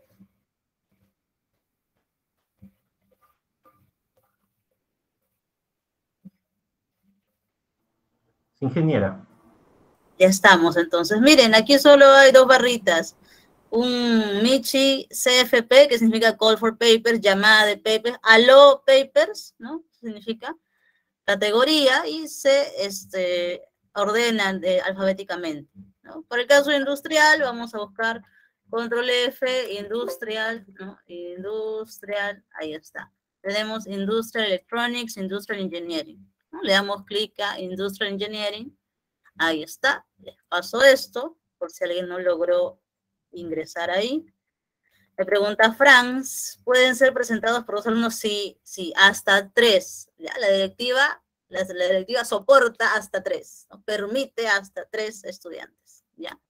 Ingeniera. Ya estamos, entonces. Miren, aquí solo hay 2 barritas. Un Michi CFP, que significa Call for Papers, llamada de papers, Allo Papers, ¿no? Significa categoría, y se ordenan alfabéticamente, ¿no? Por el caso industrial, vamos a buscar Control F, Industrial, ¿no? Industrial, ahí está. Tenemos Industrial Electronics, Industrial Engineering, ¿no? Le damos clic a Industrial Engineering, ahí está. Les paso esto, por si alguien no logró ingresar ahí. Me pregunta Franz, ¿pueden ser presentados por 2 alumnos? Sí, hasta 3. ¿Ya? La directiva soporta hasta 3, ¿no? Permite hasta 3 estudiantes, ¿ya?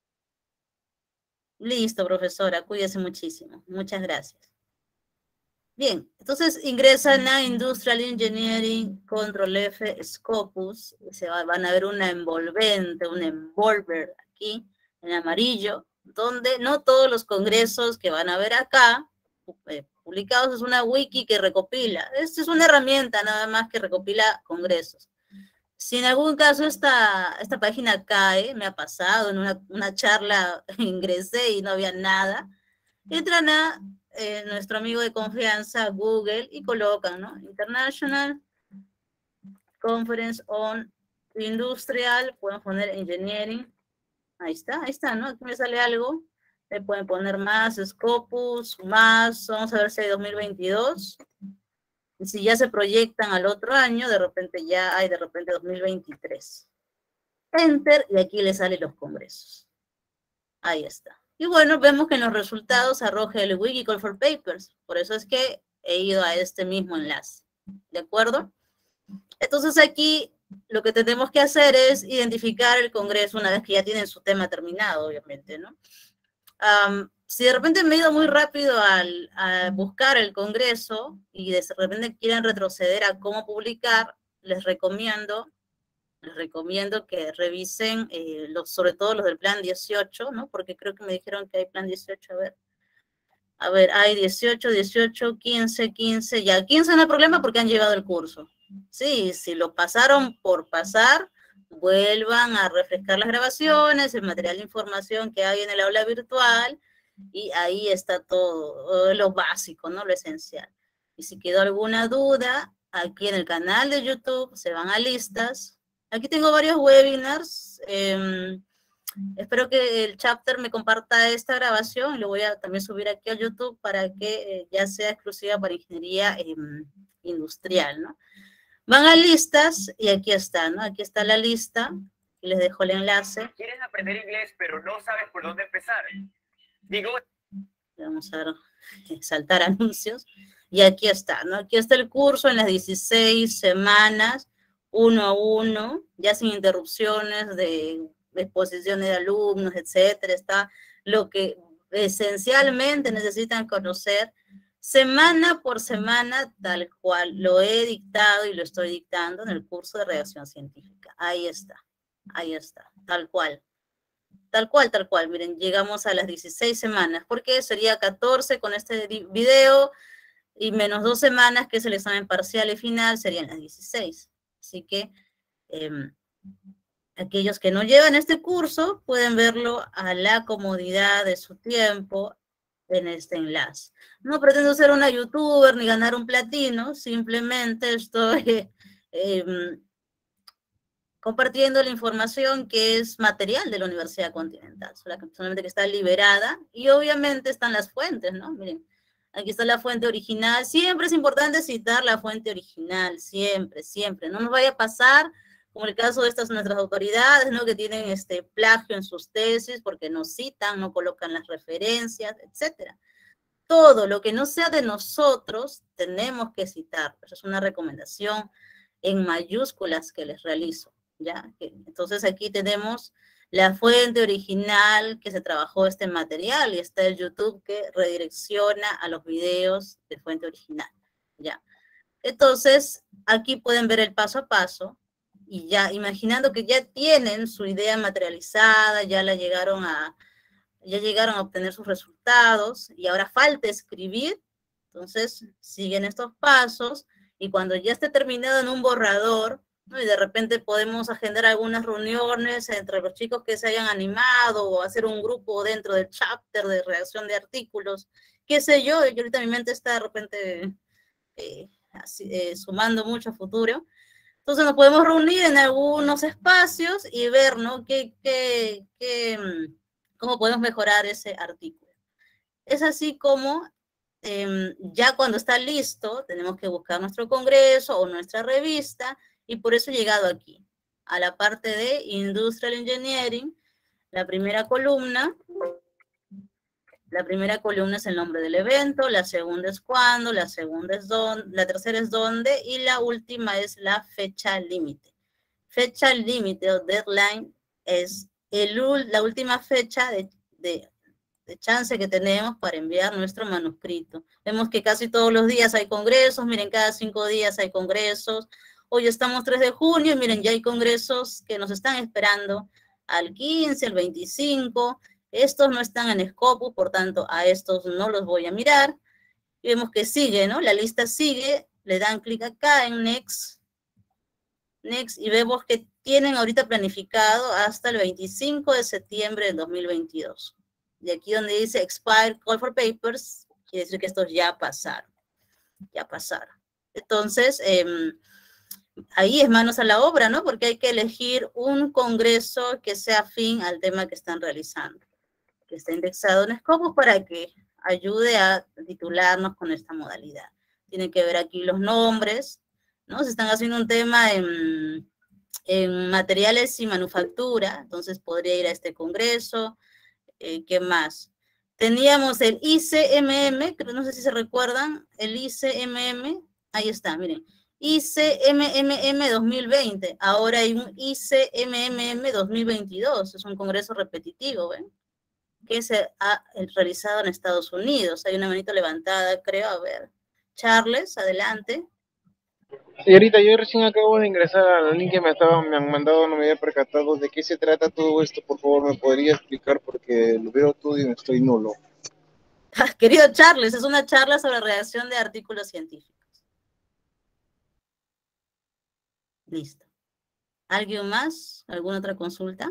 Listo, profesora, cuídese muchísimo. Muchas gracias. Bien, entonces ingresan a Industrial Engineering, Control F, Scopus, van a ver una envolvente, un envolver aquí, en amarillo, donde no todos los congresos que van a ver acá, publicados, es una wiki que recopila. Esta es una herramienta nada más que recopila congresos. Si en algún caso esta página cae, me ha pasado, en una charla ingresé y no había nada, entran a nuestro amigo de confianza, Google, y colocan, ¿no? International Conference on Industrial, pueden poner Engineering, ahí está, ¿no? Aquí me sale algo, le pueden poner más, Scopus, más, vamos a ver si hay 2022, y si ya se proyectan al otro año, de repente ya hay, de repente 2023. Enter, y aquí le salen los congresos. Ahí está. Y bueno, vemos que en los resultados arroja el Wiki Call for Papers. Por eso es que he ido a este mismo enlace. ¿De acuerdo? Entonces aquí lo que tenemos que hacer es identificar el congreso una vez que ya tienen su tema terminado, obviamente, ¿no? Si de repente me he ido muy rápido a buscar el congreso y de repente quieren retroceder a cómo publicar, les recomiendo que revisen sobre todo los del plan 18, ¿no? Porque creo que me dijeron que hay plan 18, a ver, hay 18, 18, 15, 15, ya 15 no hay problema porque han llegado el curso. Sí, si lo pasaron por pasar, vuelvan a refrescar las grabaciones, el material de información que hay en el aula virtual, y ahí está todo, lo básico, ¿no? Lo esencial. Y si quedó alguna duda, aquí en el canal de YouTube se van a listas. Aquí tengo varios webinars. Espero que el chapter me comparta esta grabación y lo voy a también subir aquí a YouTube para que ya sea exclusiva para ingeniería industrial, ¿no? Van a listas y aquí está, ¿no? Aquí está la lista y les dejo el enlace. ¿Quieres aprender inglés pero no sabes por dónde empezar? Digo... Vamos a ver, saltar anuncios. Y aquí está, ¿no? Aquí está el curso en las 16 semanas, 1 a 1, ya sin interrupciones de exposiciones de alumnos, etcétera. Está lo que esencialmente necesitan conocer semana por semana, tal cual lo he dictado y lo estoy dictando en el curso de redacción científica. Ahí está, tal cual. Tal cual, miren, llegamos a las 16 semanas, porque sería 14 con este video y menos 2 semanas, que es el examen parcial y final, serían las 16. Así que aquellos que no llevan este curso pueden verlo a la comodidad de su tiempo en este enlace. No pretendo ser una youtuber ni ganar un platino, simplemente estoy compartiendo la información que es material de la Universidad Continental, solamente que está liberada, y obviamente están las fuentes, ¿no? Miren, aquí está la fuente original. Siempre es importante citar la fuente original, siempre, siempre. No nos vaya a pasar, como el caso de nuestras autoridades, ¿no? Que tienen plagio en sus tesis porque no citan, no colocan las referencias, etcétera. Todo lo que no sea de nosotros tenemos que citar. Esa es una recomendación en mayúsculas que les realizo. ¿Ya? Entonces aquí tenemos la fuente original que se trabajó este material y está el YouTube que redirecciona a los videos de fuente original, ¿ya? Entonces aquí pueden ver el paso a paso y ya imaginando que ya tienen su idea materializada, ya llegaron a obtener sus resultados y ahora falta escribir. Entonces siguen estos pasos y cuando ya esté terminado en un borrador, ¿no? Y de repente podemos agendar algunas reuniones entre los chicos que se hayan animado o hacer un grupo dentro del chapter de redacción de artículos, qué sé yo, y ahorita mi mente está de repente sumando mucho a futuro. Entonces nos podemos reunir en algunos espacios y ver, ¿no? Cómo podemos mejorar ese artículo. Es así como ya cuando está listo tenemos que buscar nuestro congreso o nuestra revista. Y por eso he llegado aquí, a la parte de Industrial Engineering, la primera columna es el nombre del evento, la segunda es cuándo, la tercera es dónde, y la última es la fecha límite. Fecha límite o deadline es la última fecha de chance que tenemos para enviar nuestro manuscrito. Vemos que casi todos los días hay congresos, miren, cada 5 días hay congresos. Hoy estamos 3 de junio, miren, ya hay congresos que nos están esperando al 15, al 25. Estos no están en Scopus, por tanto, a estos no los voy a mirar. Y vemos que sigue, ¿no? La lista sigue, le dan clic acá en Next. Next, y vemos que tienen ahorita planificado hasta el 25 de septiembre del 2022. Y aquí donde dice Expire Call for Papers, quiere decir que estos ya pasaron. Ya pasaron. Entonces, ahí es manos a la obra, ¿no? Porque hay que elegir un congreso que sea afín al tema que están realizando, que esté indexado en Scopus para que ayude a titularnos con esta modalidad. Tienen que ver aquí los nombres, ¿no? Se están haciendo un tema en materiales y manufactura, entonces podría ir a este congreso. ¿Qué más? Teníamos el ICMM, que no sé si se recuerdan, el ICMM, ahí está, miren, ICMMM 2020, ahora hay un ICMMM 2022, es un congreso repetitivo, ¿ven? Que se ha realizado en Estados Unidos. Hay una manito levantada, creo, a ver. Charles, adelante. Señorita, yo recién acabo de ingresar al link que me han mandado, no me había percatado de qué se trata todo esto. Por favor, ¿me podría explicar? Porque lo veo todo y estoy nulo. Querido Charles, es una charla sobre redacción de artículos científicos. Listo. ¿Alguien más? ¿Alguna otra consulta?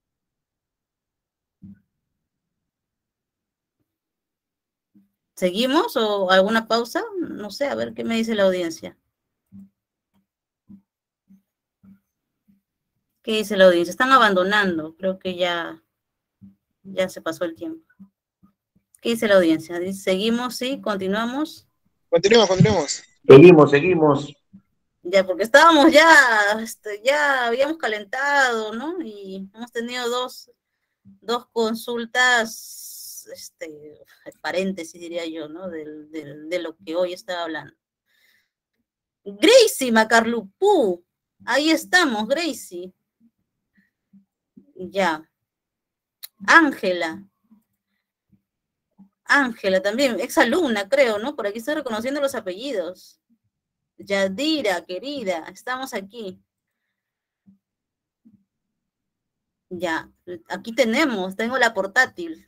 ¿Seguimos o alguna pausa? No sé, a ver qué me dice la audiencia. ¿Qué dice la audiencia? Están abandonando, creo que ya se pasó el tiempo. ¿Qué dice la audiencia? ¿Dice, seguimos, sí? ¿Continuamos? Continuemos. Seguimos. Ya, porque estábamos ya habíamos calentado, ¿no? Y hemos tenido dos consultas, paréntesis diría yo, ¿no? De lo que hoy estaba hablando. Gracie Macarlupú, ahí estamos, Gracie. Ya. Ángela también, exalumna, creo, ¿no? Por aquí estoy reconociendo los apellidos. Yadira, querida, estamos aquí. Ya, aquí tengo la portátil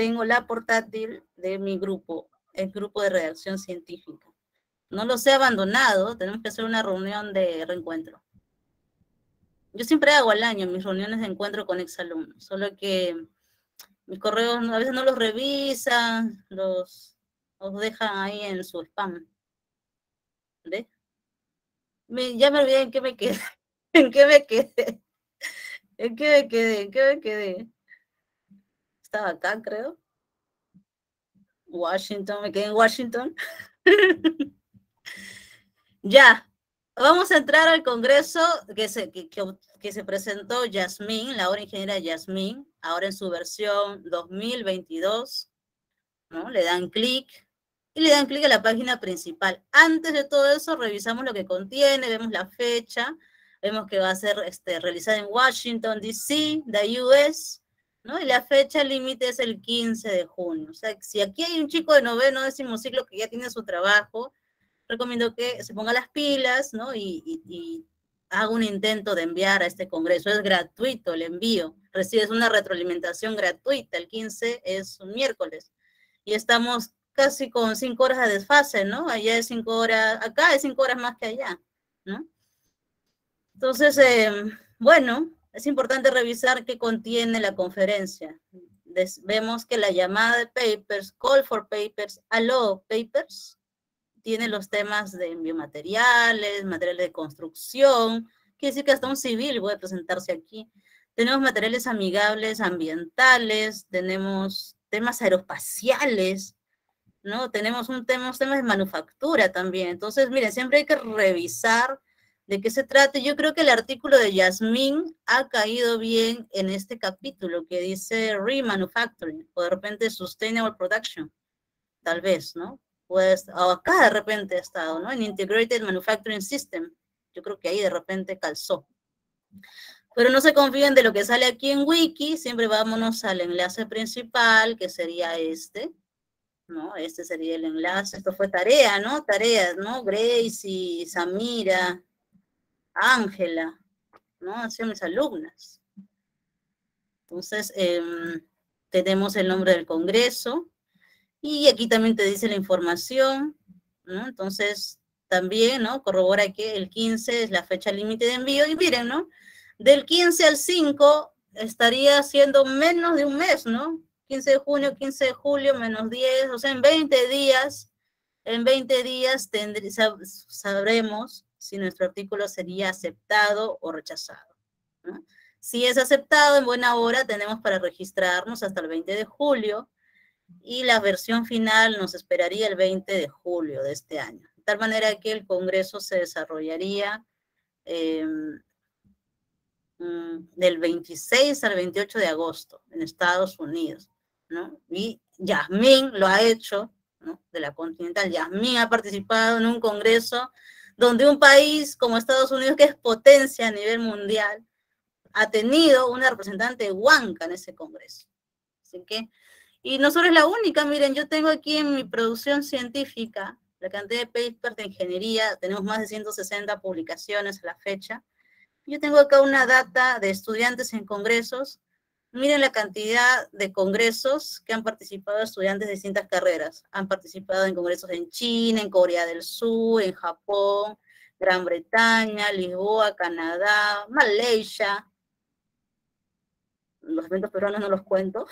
de mi grupo, el grupo de redacción científica. No los he abandonado, tenemos que hacer una reunión de reencuentro. Yo siempre hago al año mis reuniones de encuentro con exalumnos, solo que mis correos a veces no los revisan, los dejan ahí en su spam. ¿Ves? Ya me olvidé en qué me quedé. ¿En qué me quedé? Estaba acá, creo. Washington, me quedé en Washington. Ya, vamos a entrar al congreso que se presentó Yasmín, la ahora ingeniera Yasmín, ahora en su versión 2022, ¿no? Le dan clic y le dan clic a la página principal. Antes de todo eso, revisamos lo que contiene, vemos la fecha, vemos que va a ser realizada en Washington, D.C., the U.S., ¿no? Y la fecha límite es el 15 de junio. O sea, si aquí hay un chico de noveno, 10º ciclo que ya tiene su trabajo, recomiendo que se ponga las pilas, ¿no? Y haga un intento de enviar a este congreso. Es gratuito el envío. Recibes una retroalimentación gratuita. El 15 es un miércoles. Y estamos casi con 5 horas de desfase, ¿no? Allá es 5 horas, acá es 5 horas más que allá, ¿no? Entonces, bueno, es importante revisar qué contiene la conferencia. Vemos que la llamada de papers, call for papers, allow papers, tiene los temas de biomateriales, materiales de construcción, quiere decir que hasta un civil puede presentarse aquí. Tenemos materiales amigables ambientales, tenemos temas aeroespaciales, ¿no? Tenemos temas de manufactura también. Entonces, miren, siempre hay que revisar de qué se trata. Yo creo que el artículo de Yasmín ha caído bien en este capítulo que dice remanufacturing, o de repente sustainable production, tal vez, ¿no? Pues, o acá de repente ha estado, ¿no? En Integrated Manufacturing System. Yo creo que ahí de repente calzó. Pero no se confíen de lo que sale aquí en Wiki, siempre vámonos al enlace principal, que sería este, ¿no? Este sería el enlace. Esto fue tarea, ¿no? Tareas, ¿no? Gracie, Samira, Ángela, ¿no? Han sido mis alumnas. Entonces, tenemos el nombre del congreso, y aquí también te dice la información, ¿no? Entonces, también, ¿no? Corrobora que el 15 es la fecha límite de envío, y miren, ¿no? Del 15 al 5 estaría siendo menos de un mes, ¿no? 15 de junio, 15 de julio, menos 10, o sea, en 20 días sabremos si nuestro artículo sería aceptado o rechazado, ¿no? Si es aceptado, en buena hora tenemos para registrarnos hasta el 20 de julio, y la versión final nos esperaría el 20 de julio de este año. De tal manera que el Congreso se desarrollaría del 26 al 28 de agosto en Estados Unidos, ¿no? Y Yasmín lo ha hecho, ¿no? De la Continental. Yasmín ha participado en un congreso donde un país como Estados Unidos, que es potencia a nivel mundial, ha tenido una representante huanca en ese congreso. Así que, y no solo es la única, miren, yo tengo aquí en mi producción científica la cantidad de papers de ingeniería, tenemos más de 160 publicaciones a la fecha. Yo tengo acá una data de estudiantes en congresos. Miren la cantidad de congresos que han participado estudiantes de distintas carreras. Han participado en congresos en China, en Corea del Sur, en Japón, Gran Bretaña, Lisboa, Canadá, Malaysia. Los eventos peruanos no los cuento.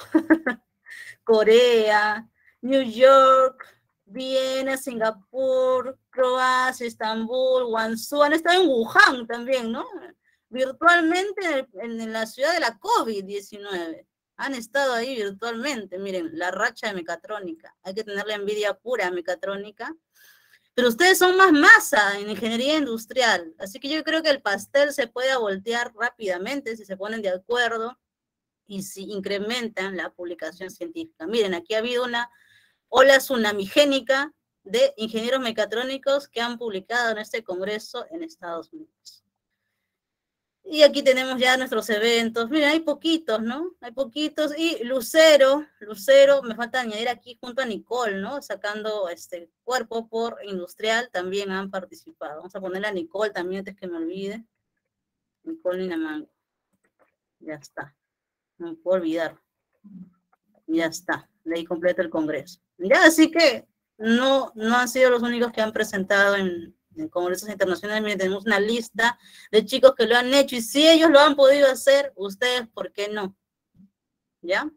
Corea, New York, Viena, Singapur, Croacia, Estambul, Guangzhou. Han estado en Wuhan también, ¿no? Virtualmente en la ciudad de la COVID-19. Han estado ahí virtualmente. Miren, la racha de mecatrónica. Hay que tener la envidia pura a mecatrónica. Pero ustedes son más masa en ingeniería industrial. Así que yo creo que el pastel se puede voltear rápidamente si se ponen de acuerdo y si incrementan la publicación científica. Miren, aquí ha habido una ola tsunamigénica de ingenieros mecatrónicos que han publicado en este congreso en Estados Unidos. Y aquí tenemos ya nuestros eventos. Miren, hay poquitos, ¿no? Hay poquitos. Y Lucero, me falta añadir aquí junto a Nicole, ¿no? Sacando cuerpo por industrial, también han participado. Vamos a ponerle a Nicole también antes que me olvide. Nicole Ninamango. Ya está. No me puedo olvidar. Ya está. Ley completa el Congreso. Ya, así que no han sido los únicos que han presentado en congresos internacionales. Miren, tenemos una lista de chicos que lo han hecho, y si ellos lo han podido hacer, ustedes, ¿por qué no? ¿Ya?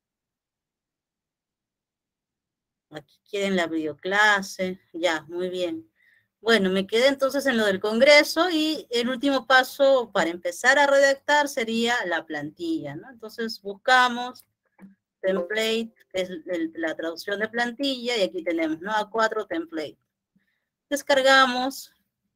Aquí quieren la videoclase. Ya, muy bien. Bueno, me quedé entonces en lo del congreso, y el último paso para empezar a redactar sería la plantilla, ¿no? Entonces buscamos template, que es la traducción de plantilla, y aquí tenemos, ¿no? A4 template. Descargamos,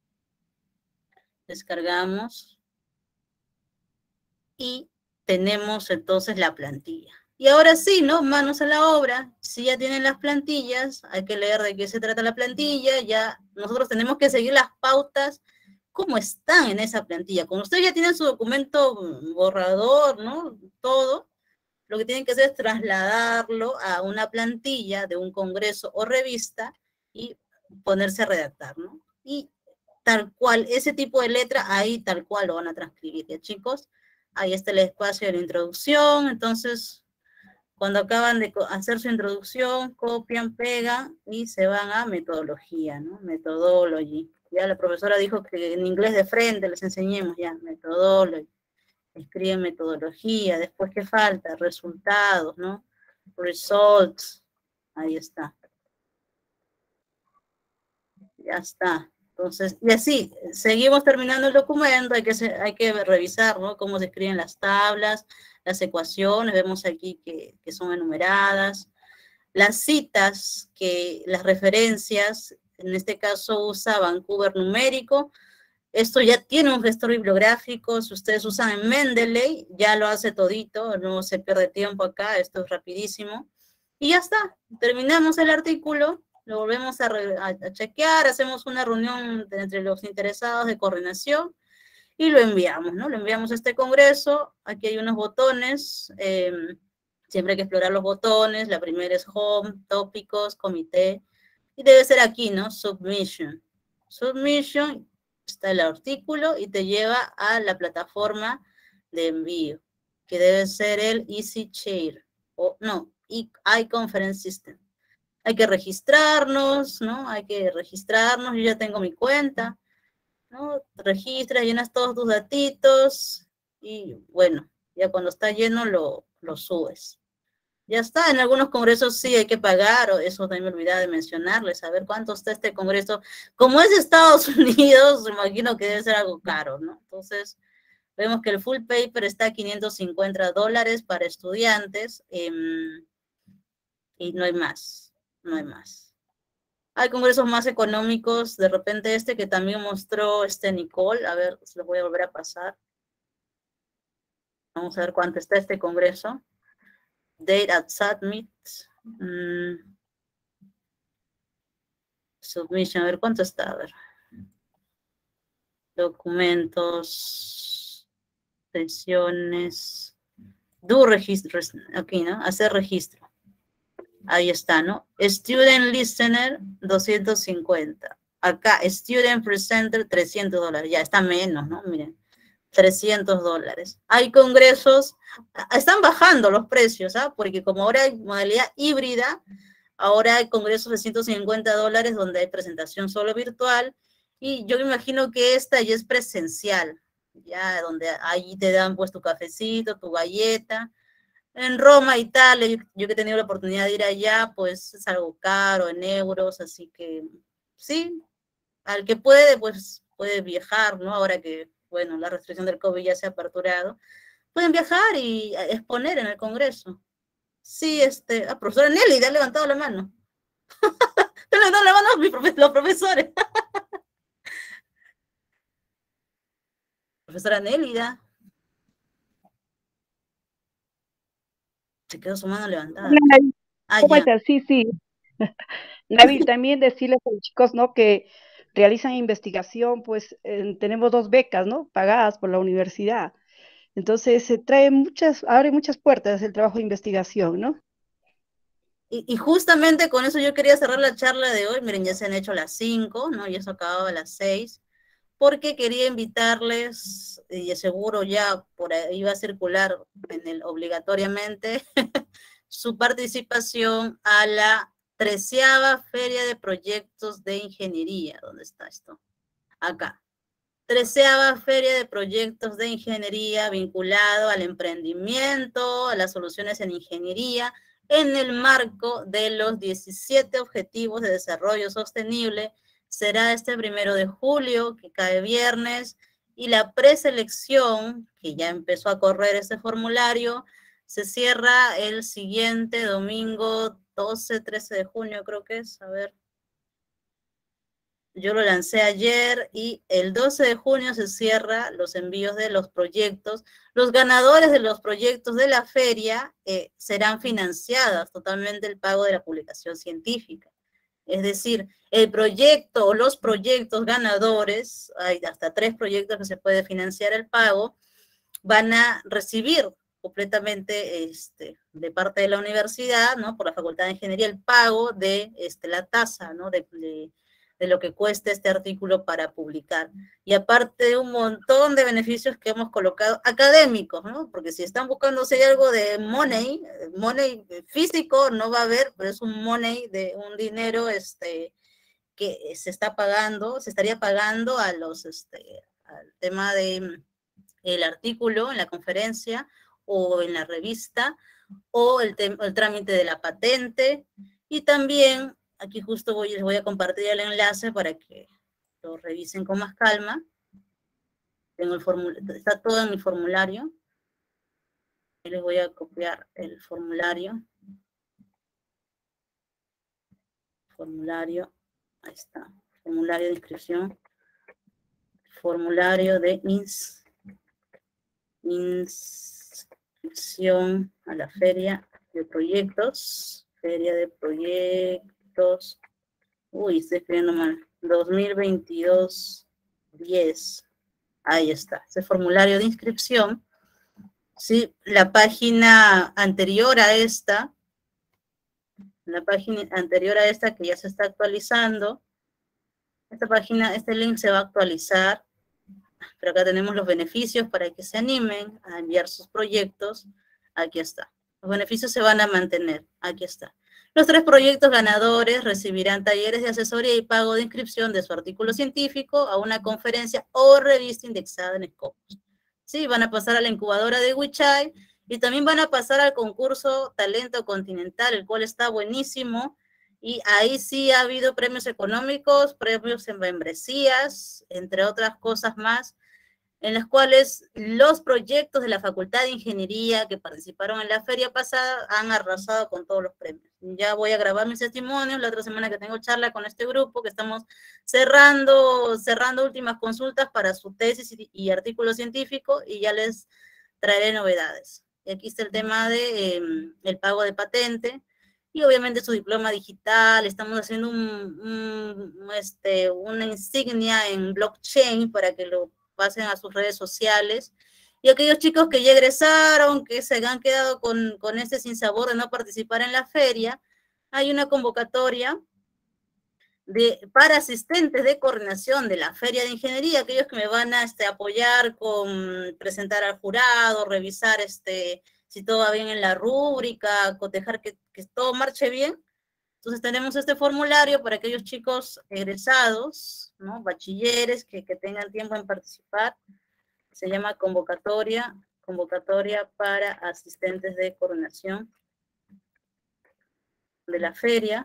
y tenemos entonces la plantilla. Y ahora sí, ¿no? Manos a la obra. Si ya tienen las plantillas, hay que leer de qué se trata la plantilla. Ya nosotros tenemos que seguir las pautas como están en esa plantilla. Como ustedes ya tienen su documento borrador, ¿no? Todo, lo que tienen que hacer es trasladarlo a una plantilla de un congreso o revista y ponerse a redactar, ¿no? Y tal cual, ese tipo de letra, ahí tal cual lo van a transcribir, ¿ya, chicos? Ahí está el espacio de la introducción. Entonces, cuando acaban de hacer su introducción, copian, pegan y se van a metodología, ¿no? Methodology. Ya la profesora dijo que en inglés de frente les enseñemos ya, methodology. Escriben metodología. Después, ¿qué falta? Resultados, ¿no? Results. Ahí está. Ya está. Entonces, y así, seguimos terminando el documento, hay que revisar, ¿no? Cómo se escriben las tablas, las ecuaciones, vemos aquí que son enumeradas, las citas, las referencias, en este caso usa Vancouver numérico. Esto ya tiene un gestor bibliográfico. Si ustedes usan en Mendeley, ya lo hace todito, no se pierde tiempo acá, esto es rapidísimo. Y ya está, terminamos el artículo, lo volvemos a chequear, hacemos una reunión entre los interesados de coordinación, y lo enviamos, ¿no? Lo enviamos a este congreso. Aquí hay unos botones, siempre hay que explorar los botones. La primera es Home, Tópicos, Comité, y debe ser aquí, ¿no? Submission. Submission, está el artículo y te lleva a la plataforma de envío, que debe ser el Easy Share, o no, iConference System. Hay que registrarnos, ¿no? Hay que registrarnos, yo ya tengo mi cuenta, ¿no? Te registras, llenas todos tus datitos, y bueno, ya cuando está lleno lo subes. Ya está, en algunos congresos sí hay que pagar, o eso también me olvidaba de mencionarles, a ver cuánto está este congreso. Como es de Estados Unidos, me imagino que debe ser algo caro, ¿no? Entonces, vemos que el full paper está a $550 para estudiantes, y no hay más, no hay más. Hay congresos más económicos, de repente este que también mostró Nicole, a ver, se los voy a volver a pasar. Vamos a ver cuánto está este congreso. Date at Submit. Submission, a ver cuánto está, a ver. Documentos, sesiones, do registro, aquí, ¿no? Hacer registro. Ahí está, ¿no? Student Listener, 250. Acá, Student Presenter, $300. Ya está menos, ¿no? Miren, $300. Hay congresos, están bajando los precios, ¿ah? Porque como ahora hay modalidad híbrida, ahora hay congresos de $150 donde hay presentación solo virtual, y yo me imagino que esta ya es presencial, ya donde ahí te dan pues tu cafecito, tu galleta. En Roma, Italia, yo que he tenido la oportunidad de ir allá, pues es algo caro, en euros, así que sí, al que puede, pues puede viajar, ¿no? Ahora que, bueno, la restricción del COVID ya se ha aperturado, pueden viajar y exponer en el congreso. Sí, profesora Nelly, te ha levantado la mano. Te han levantado la mano los profesores. Profesora Nélida. Se quedó su mano levantada. ¿Cómo Ya. estás? Sí, sí. Nabil, también decirles a los chicos, ¿no? Que realizan investigación, pues tenemos 2 becas, ¿no? Pagadas por la universidad. Entonces se abre muchas puertas el trabajo de investigación, ¿no? Y justamente con eso yo quería cerrar la charla de hoy. Miren, ya se han hecho las 5, ¿no? Y eso acababa a las 6. Porque quería invitarles, y seguro ya por ahí va a circular obligatoriamente, su participación a la 13ª Feria de Proyectos de Ingeniería. ¿Dónde está esto? Acá. 13ª Feria de Proyectos de Ingeniería vinculado al emprendimiento, a las soluciones en ingeniería, en el marco de los 17 Objetivos de Desarrollo Sostenible. Será este 1 de julio, que cae viernes, y la preselección, que ya empezó a correr este formulario, se cierra el siguiente domingo 12, 13 de junio, creo que es, a ver. Yo lo lancé ayer y el 12 de junio se cierra los envíos de los proyectos. Los ganadores de los proyectos de la feria serán financiadas totalmente el pago de la publicación científica. Es decir, el proyecto o los proyectos ganadores, hay hasta 3 proyectos que se puede financiar el pago, van a recibir completamente de parte de la universidad, ¿no? Por la Facultad de Ingeniería, el pago de la tasa, ¿no? De lo que cuesta este artículo para publicar. Y aparte de un montón de beneficios que hemos colocado académicos, ¿no? Porque si están buscando si hay algo de money físico, no va a haber, pero es un money de un dinero que se está pagando, se estaría pagando a los, al tema de el artículo en la conferencia o en la revista, o el trámite de la patente, y también aquí justo les voy a compartir el enlace para que lo revisen con más calma. Tengo está todo en mi formulario. Y les voy a copiar el formulario. Ahí está. Formulario de inscripción. Formulario de inscripción a la feria de proyectos. Feria de proyectos. Uy, estoy escribiendo mal. 2022-10. Ahí está, ese formulario de inscripción. Sí, la página anterior a esta, que ya se está actualizando, esta página, este link se va a actualizar, pero acá tenemos los beneficios para que se animen a enviar sus proyectos. Aquí está. Los beneficios se van a mantener. Aquí está. Los 3 proyectos ganadores recibirán talleres de asesoría y pago de inscripción de su artículo científico a una conferencia o revista indexada en Scopus. Sí, van a pasar a la incubadora de WeChat y también van a pasar al concurso Talento Continental, el cual está buenísimo. Y ahí sí ha habido premios económicos, premios en membresías, entre otras cosas más, en las cuales los proyectos de la Facultad de Ingeniería que participaron en la feria pasada han arrasado con todos los premios. Ya voy a grabar mis testimonios, la otra semana que tengo charla con este grupo, que estamos cerrando últimas consultas para su tesis y artículo científico, y ya les traeré novedades. Y aquí está el tema de el pago de patente, y obviamente su diploma digital. Estamos haciendo una insignia en blockchain para que lo pasen a sus redes sociales. Y aquellos chicos que ya egresaron, que se han quedado con este sinsabor de no participar en la feria, hay una convocatoria para asistentes de coordinación de la Feria de Ingeniería, aquellos que me van a apoyar con presentar al jurado, revisar si todo va bien en la rúbrica, cotejar que todo marche bien. Entonces tenemos este formulario para aquellos chicos egresados, ¿no? Bachilleres que tengan tiempo en participar. Se llama convocatoria para asistentes de coordinación de la feria,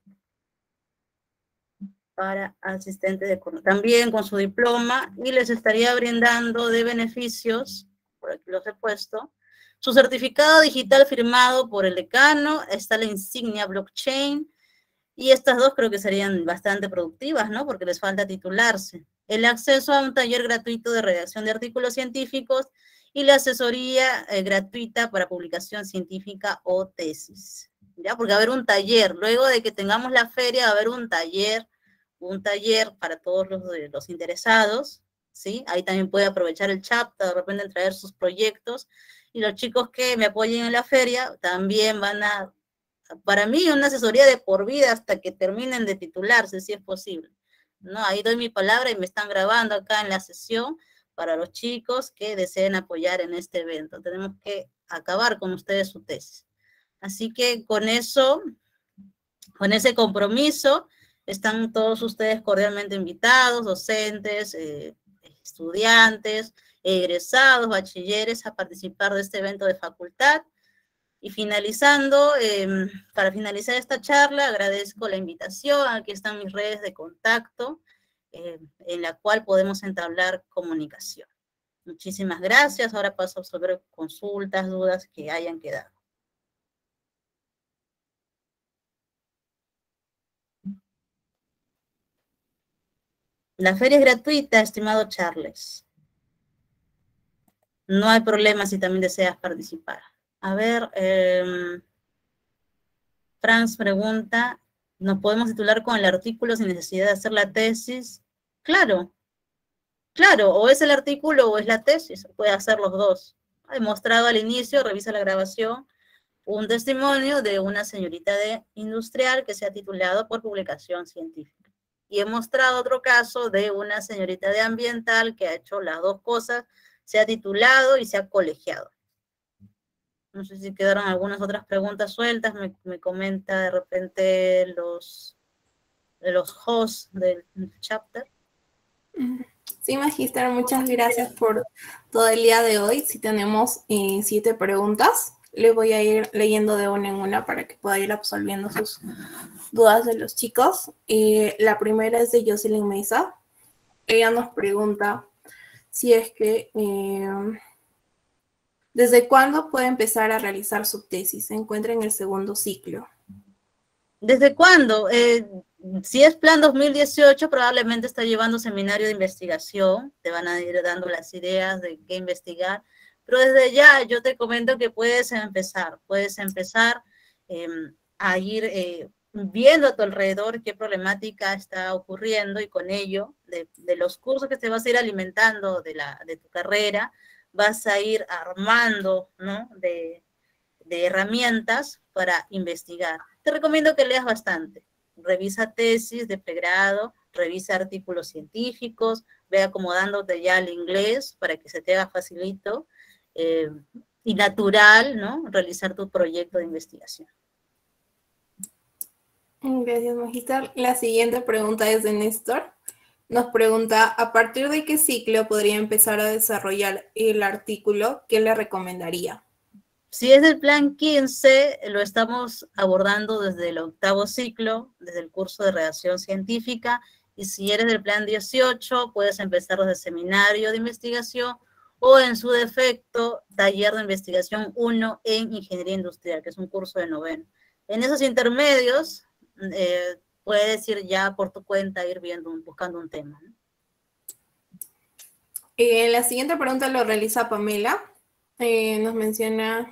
para asistentes de coordinación, también con su diploma, y les estaría brindando de beneficios, por aquí los he puesto, su certificado digital firmado por el decano, está la insignia blockchain, y estas 2 creo que serían bastante productivas, ¿no? Porque les falta titularse. El acceso a un taller gratuito de redacción de artículos científicos y la asesoría gratuita para publicación científica o tesis. ¿Ya? Porque va a haber un taller. Luego de que tengamos la feria, va a haber un taller para todos los interesados, ¿sí? Ahí también puede aprovechar el chat, de repente traer sus proyectos. Y los chicos que me apoyen en la feria también van a, para mí, una asesoría de por vida hasta que terminen de titularse, si es posible, ¿no? Ahí doy mi palabra y me están grabando acá en la sesión para los chicos que deseen apoyar en este evento. Tenemos que acabar con ustedes su tesis. Así que con eso, con ese compromiso, están todos ustedes cordialmente invitados, docentes, estudiantes, egresados, bachilleres, a participar de este evento de facultad. Y finalizando, para finalizar esta charla, agradezco la invitación. Aquí están mis redes de contacto, en la cual podemos entablar comunicación. Muchísimas gracias. Ahora paso a resolver consultas, dudas que hayan quedado. La feria es gratuita, estimado Charles. No hay problema si también deseas participar. A ver, Franz pregunta, ¿nos podemos titular con el artículo sin necesidad de hacer la tesis? Claro, o es el artículo o es la tesis, puede hacer los 2. He mostrado al inicio, revisa la grabación, un testimonio de una señorita de industrial que se ha titulado por publicación científica. Y he mostrado otro caso de una señorita de ambiental que ha hecho las 2 cosas, se ha titulado y se ha colegiado. No sé si quedaron algunas otras preguntas sueltas, me comenta de repente los hosts del chapter. Sí, Magister, muchas gracias por todo el día de hoy. Si tenemos 7 preguntas, les voy a ir leyendo de una en una para que pueda ir absolviendo sus dudas de los chicos. La primera es de Jocelyn Mesa. Ella nos pregunta si es que ¿desde cuándo puede empezar a realizar su tesis? Se encuentra en el 2º ciclo. ¿Desde cuándo? Si es plan 2018, probablemente está llevando seminario de investigación. Te van a ir dando las ideas de qué investigar. Pero desde ya yo te comento que puedes empezar a ir viendo a tu alrededor qué problemática está ocurriendo y con ello, de los cursos que te vas a ir alimentando de tu carrera, vas a ir armando, ¿no? de herramientas para investigar. Te recomiendo que leas bastante. Revisa tesis de pregrado, revisa artículos científicos, ve acomodándote ya al inglés para que se te haga facilito y natural, ¿no? Realizar tu proyecto de investigación. Gracias, Magister. La siguiente pregunta es de Néstor. Nos pregunta, ¿a partir de qué ciclo podría empezar a desarrollar el artículo? ¿Qué le recomendaría? Si es del plan 15, lo estamos abordando desde el 8º ciclo, desde el curso de redacción científica, y si eres del plan 18, puedes empezar desde el seminario de investigación, o en su defecto, taller de investigación 1 en ingeniería industrial, que es un curso de 9º. En esos intermedios, puedes ir ya por tu cuenta, ir viendo, buscando un tema, ¿no? La siguiente pregunta lo realiza Pamela. Nos menciona,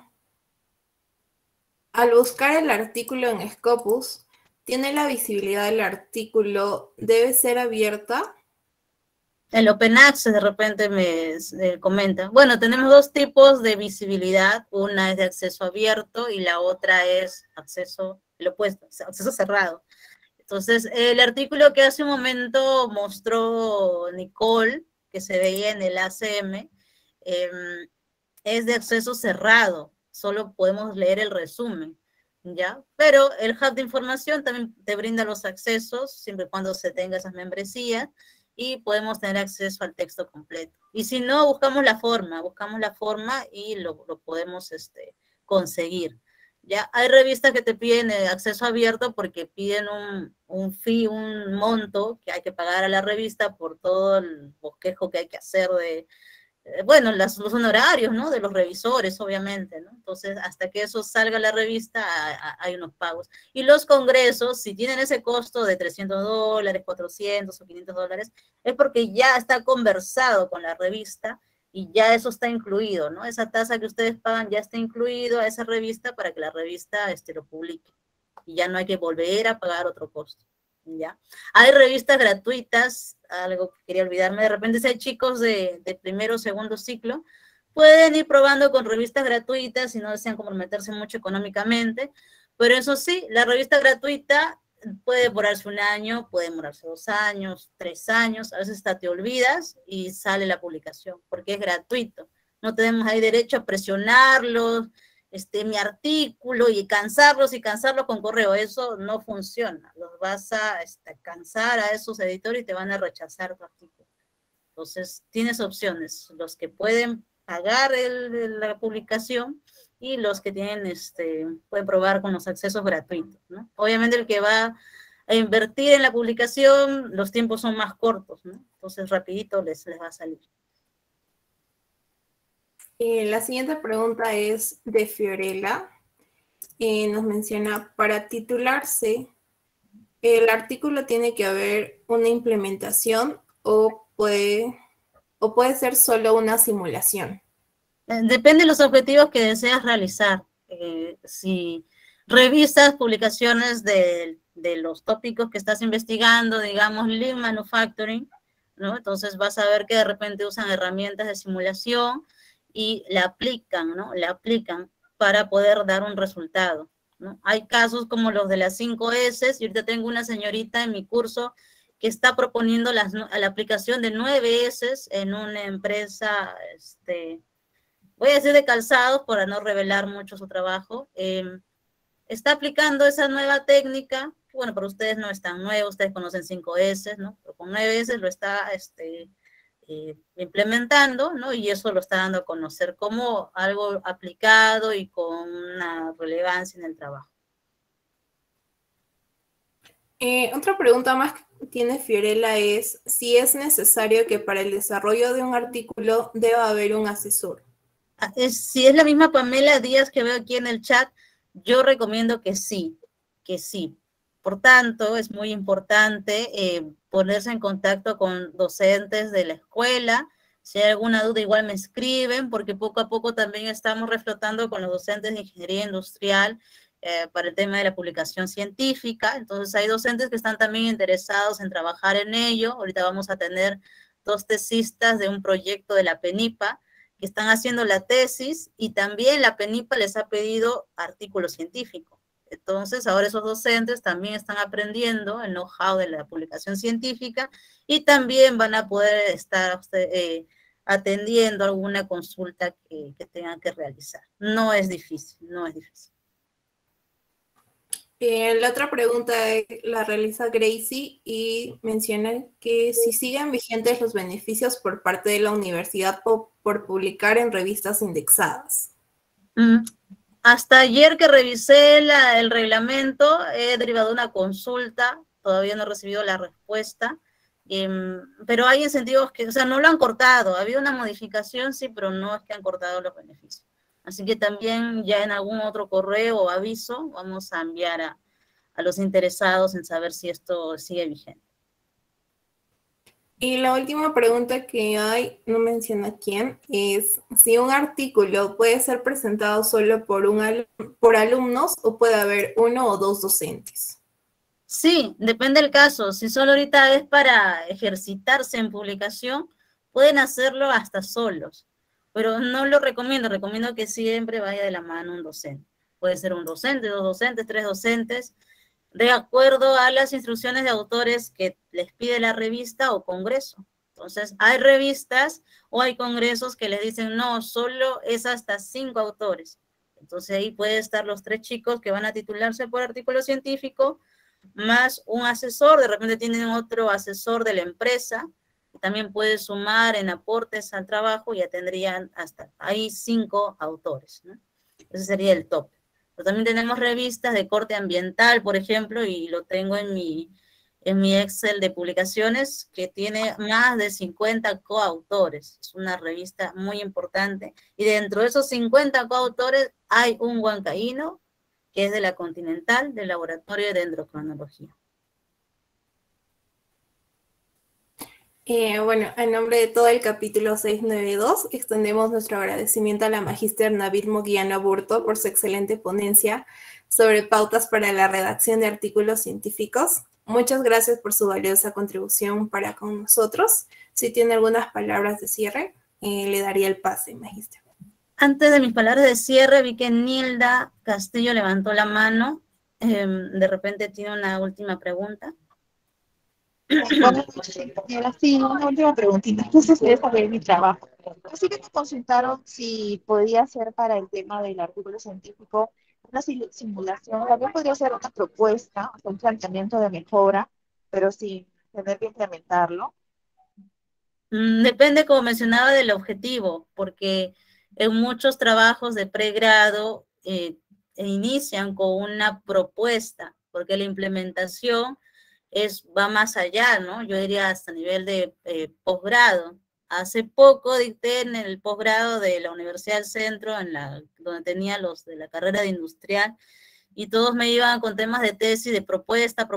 al buscar el artículo en Scopus, ¿tiene la visibilidad del artículo? ¿Debe ser abierta? El Open Access de repente me comenta. Bueno, tenemos dos tipos de visibilidad. Una es de acceso abierto y la otra es acceso, lo opuesto, acceso cerrado. Entonces, el artículo que hace un momento mostró Nicole, que se veía en el ACM, es de acceso cerrado. Solo podemos leer el resumen, ¿ya? Pero el hub de información también te brinda los accesos, siempre y cuando se tenga esas membresías, y podemos tener acceso al texto completo. Y si no, buscamos la forma y lo podemos conseguir. Ya hay revistas que te piden acceso abierto porque piden un fee, un monto que hay que pagar a la revista por todo el bosquejo que hay que hacer de, bueno, los honorarios, ¿no? De los revisores, obviamente, ¿no? Entonces, hasta que eso salga a la revista, hay unos pagos. Y los congresos, si tienen ese costo de $300, 400 o $500, es porque ya está conversado con la revista y ya eso está incluido, ¿no? Esa tasa que ustedes pagan ya está incluido a esa revista para que la revista lo publique. Y ya no hay que volver a pagar otro costo. ¿Ya? Hay revistas gratuitas, algo que quería olvidarme, de repente si hay chicos de primero o segundo ciclo, pueden ir probando con revistas gratuitas y no desean comprometerse mucho económicamente, pero eso sí, la revista gratuita puede demorarse 1 año, puede demorarse 2 años, 3 años, a veces hasta te olvidas y sale la publicación, porque es gratuito, no tenemos ahí derecho a presionarlos, mi artículo y cansarlos con correo, eso no funciona, los vas a cansar a esos editores y te van a rechazar tu artículo. Entonces, tienes opciones, los que pueden pagar la publicación y los que tienen, pueden probar con los accesos gratuitos, ¿no? Obviamente el que va a invertir en la publicación, los tiempos son más cortos, ¿no? Entonces, rapidito les va a salir. La siguiente pregunta es de Fiorella. Nos menciona, para titularse, ¿el artículo tiene que haber una implementación o puede ser solo una simulación? Depende de los objetivos que deseas realizar. Si revisas publicaciones de los tópicos que estás investigando, digamos, Lean Manufacturing, ¿no? Entonces vas a ver que de repente usan herramientas de simulación y la aplican, ¿no? La aplican para poder dar un resultado, ¿no? Hay casos como los de las 5 S, y ahorita tengo una señorita en mi curso que está proponiendo la aplicación de 9 S en una empresa, voy a decir de calzados para no revelar mucho su trabajo. Está aplicando esa nueva técnica, que bueno, para ustedes no es tan nuevo, ustedes conocen 5 S, ¿no? Pero con 9 S lo está implementando, ¿no? Y eso lo está dando a conocer como algo aplicado y con una relevancia en el trabajo. Otra pregunta más que tiene Fiorella es si es necesario que para el desarrollo de un artículo deba haber un asesor. Si es la misma Pamela Díaz que veo aquí en el chat, yo recomiendo que sí, que sí. Por tanto, es muy importante ponerse en contacto con docentes de la escuela. Si hay alguna duda, igual me escriben, porque poco a poco también estamos reflotando con los docentes de ingeniería industrial para el tema de la publicación científica. Entonces hay docentes que están también interesados en trabajar en ello. Ahorita vamos a tener 2 tesistas de un proyecto de la PENIPA que están haciendo la tesis, y también la PENIPA les ha pedido artículo científico. Entonces ahora esos docentes también están aprendiendo el know-how de la publicación científica, y también van a poder estar atendiendo alguna consulta que tengan que realizar. No es difícil, no es difícil. La otra pregunta la realiza Gracie y menciona que si siguen vigentes los beneficios por parte de la universidad por publicar en revistas indexadas. Hasta ayer que revisé el reglamento, he derivado una consulta, todavía no he recibido la respuesta, pero hay incentivos que, o sea, no lo han cortado. Ha habido una modificación, sí, pero no es que han cortado los beneficios. Así que también ya en algún otro correo o aviso vamos a enviar a los interesados en saber si esto sigue vigente. Y la última pregunta que hay, no menciona quién, es si un artículo puede ser presentado solo por alumnos o puede haber 1 o 2 docentes. Sí, depende del caso. Si solo ahorita es para ejercitarse en publicación, pueden hacerlo hasta solos. Pero no lo recomiendo, recomiendo que siempre vaya de la mano un docente. Puede ser un docente, 2 docentes, 3 docentes, de acuerdo a las instrucciones de autores que les pide la revista o congreso. Entonces, hay revistas o hay congresos que les dicen, no, solo es hasta 5 autores. Entonces, ahí puede estar los 3 chicos que van a titularse por artículo científico, más un asesor, de repente tienen otro asesor de la empresa, también puede sumar en aportes al trabajo, y ya tendrían hasta ahí 5 autores, ¿no? Ese sería el top. Pero también tenemos revistas de corte ambiental, por ejemplo, y lo tengo en mi Excel de publicaciones, que tiene más de 50 coautores. Es una revista muy importante, y dentro de esos 50 coautores hay un huancaíno, que es de la Continental, del Laboratorio de Dendrocrinología. Bueno, en nombre de todo el capítulo 692, extendemos nuestro agradecimiento a la magíster Nabil Moguiano Aburto por su excelente ponencia sobre pautas para la redacción de artículos científicos. Muchas gracias por su valiosa contribución para con nosotros. Si tiene algunas palabras de cierre, le daría el pase, magíster. Antes de mis palabras de cierre, vi que Nilda Castillo levantó la mano. De repente tiene una última pregunta. Buenas noches, compañera. Sí, una última preguntita. Entonces, quería saber mi trabajo. Así que me consultaron si podía ser para el tema del artículo científico una simulación. También podría ser una propuesta, o sea, un planteamiento de mejora, pero sin tener que implementarlo. Depende, como mencionaba, del objetivo, porque en muchos trabajos de pregrado inician con una propuesta, porque la implementación va más allá, ¿no? Yo diría hasta nivel de posgrado. Hace poco dicté en el posgrado de la Universidad del Centro, donde tenía los de la carrera de industrial, y todos me iban con temas de tesis, de propuesta,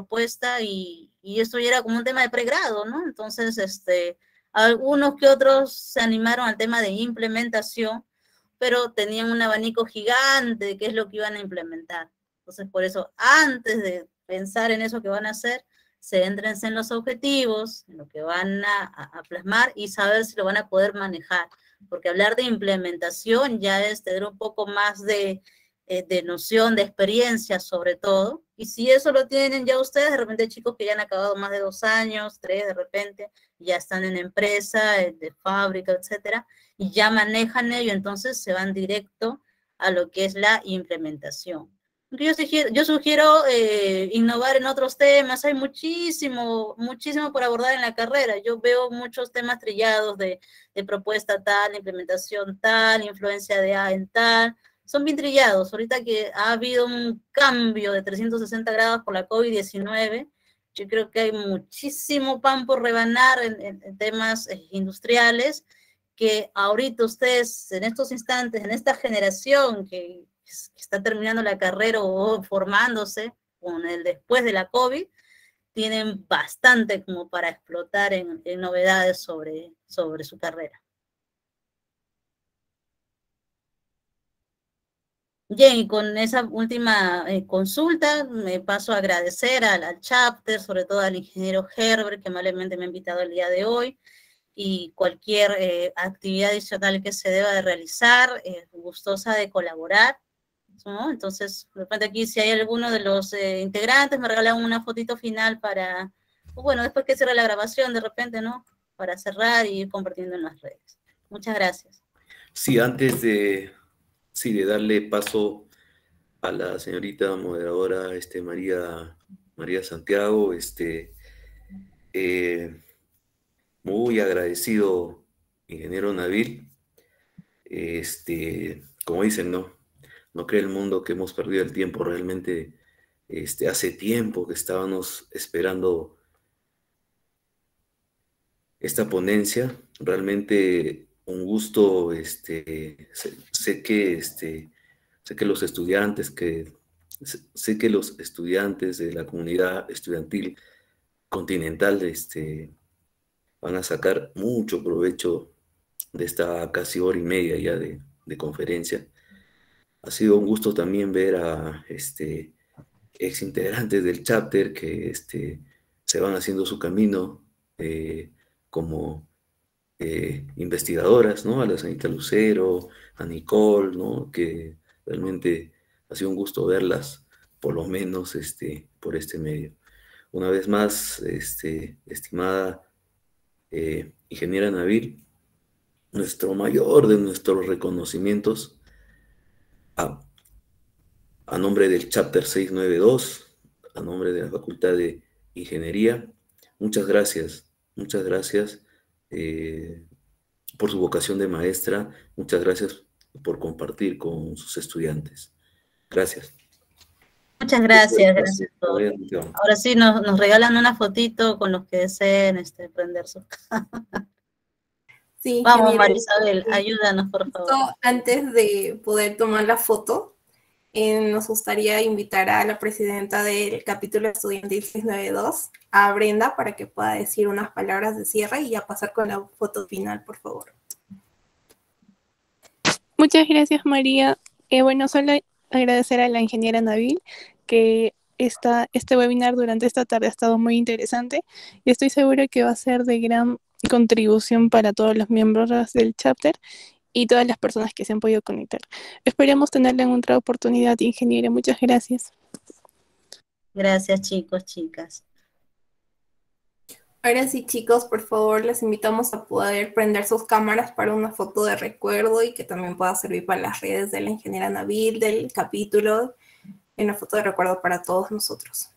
y eso ya era como un tema de pregrado, ¿no? Entonces, algunos que otros se animaron al tema de implementación, pero tenían un abanico gigante de qué es lo que iban a implementar. Entonces, por eso, antes de pensar en eso que van a hacer, céntrense en los objetivos, en lo que van a plasmar, y saber si lo van a poder manejar. Porque hablar de implementación ya es tener un poco más de noción, de experiencia sobre todo. Y si eso lo tienen ya ustedes, de repente chicos que ya han acabado más de 2 años, 3 de repente, ya están en empresa, de fábrica, etcétera, y ya manejan ello, entonces se van directo a lo que es la implementación. Yo sugiero innovar en otros temas. Hay muchísimo por abordar en la carrera. Yo veo muchos temas trillados de propuesta tal, implementación tal, influencia de A en tal. Son bien trillados. Ahorita que ha habido un cambio de 360 grados por la COVID-19, yo creo que hay muchísimo pan por rebanar en temas industriales, que ahorita ustedes, en estos instantes, en esta generación que está terminando la carrera o formándose con el después de la COVID, tienen bastante como para explotar en novedades sobre su carrera. Bien, y con esa última consulta me paso a agradecer al chapter, sobre todo al ingeniero Herbert, que amablemente me ha invitado el día de hoy, y cualquier actividad adicional que se deba de realizar, gustosa de colaborar, ¿no? Entonces, de repente aquí si hay alguno de los integrantes, me regalan una fotito final para, bueno, después que cierre la grabación, de repente, ¿no? Para cerrar y ir compartiendo en las redes. Muchas gracias. Sí, antes de darle paso a la señorita moderadora María Santiago, muy agradecido, ingeniero Nabil. Como dicen, no cree el mundo que hemos perdido el tiempo. Realmente hace tiempo que estábamos esperando esta ponencia. Realmente un gusto. Sé que los estudiantes de la comunidad estudiantil continental van a sacar mucho provecho de esta casi hora y media ya de conferencia. Ha sido un gusto también ver a ex integrantes del chapter que se van haciendo su camino como investigadoras, ¿no? A la señorita Lucero, a Nicole, ¿no? Que realmente ha sido un gusto verlas, por lo menos por este medio. Una vez más, estimada ingeniera Nabil, nuestro mayor de nuestros reconocimientos a nombre del Chapter 692, a nombre de la Facultad de Ingeniería. Muchas gracias por su vocación de maestra. Muchas gracias por compartir con sus estudiantes. Gracias. Muchas gracias, gracias a todos. Ahora sí, nos regalan una fotito con los que deseen prender su... Sí, vamos, ingeniero. María Isabel, ayúdanos, por favor. Antes de poder tomar la foto, nos gustaría invitar a la presidenta del capítulo estudiantil 692, a Brenda, para que pueda decir unas palabras de cierre y ya pasar con la foto final, por favor. Muchas gracias, María. Bueno, solo agradecer a la ingeniera Nabil que este webinar durante esta tarde ha estado muy interesante y estoy segura que va a ser de gran contribución para todos los miembros del chapter y todas las personas que se han podido conectar. Esperemos tenerla en otra oportunidad, ingeniera. Muchas gracias. Gracias, chicos, chicas. Ahora sí, chicos, por favor, les invitamos a poder prender sus cámaras para una foto de recuerdo y que también pueda servir para las redes de la ingeniera Nabil, del capítulo, en una foto de recuerdo para todos nosotros.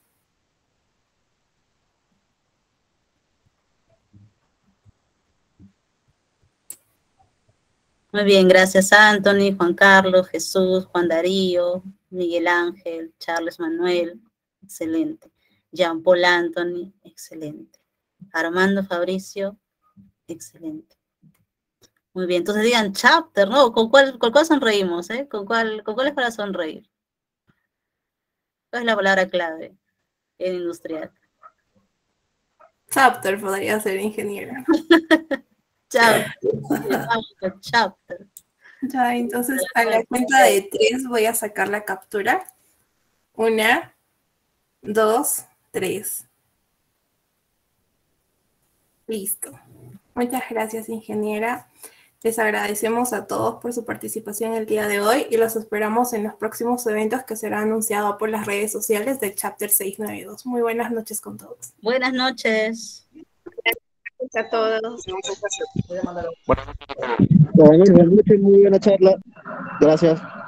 Muy bien, gracias Anthony, Juan Carlos, Jesús, Juan Darío, Miguel Ángel, Charles Manuel, excelente. Jean Paul Anthony, excelente. Armando Fabricio, excelente. Muy bien, entonces digan chapter, ¿no? ¿Con cuál sonreímos, eh? ¿Con cuál es para sonreír? ¿Cuál es la palabra clave en industrial? Chapter podría ser, ingeniera. Chapter. Ya, entonces a la cuenta de 3 voy a sacar la captura. 1, 2, 3. Listo. Muchas gracias, ingeniera. Les agradecemos a todos por su participación el día de hoy y los esperamos en los próximos eventos que serán anunciados por las redes sociales del Chapter 692. Muy buenas noches con todos. Buenas noches. Gracias a todos. Buenas noches, muy buena charla. Gracias.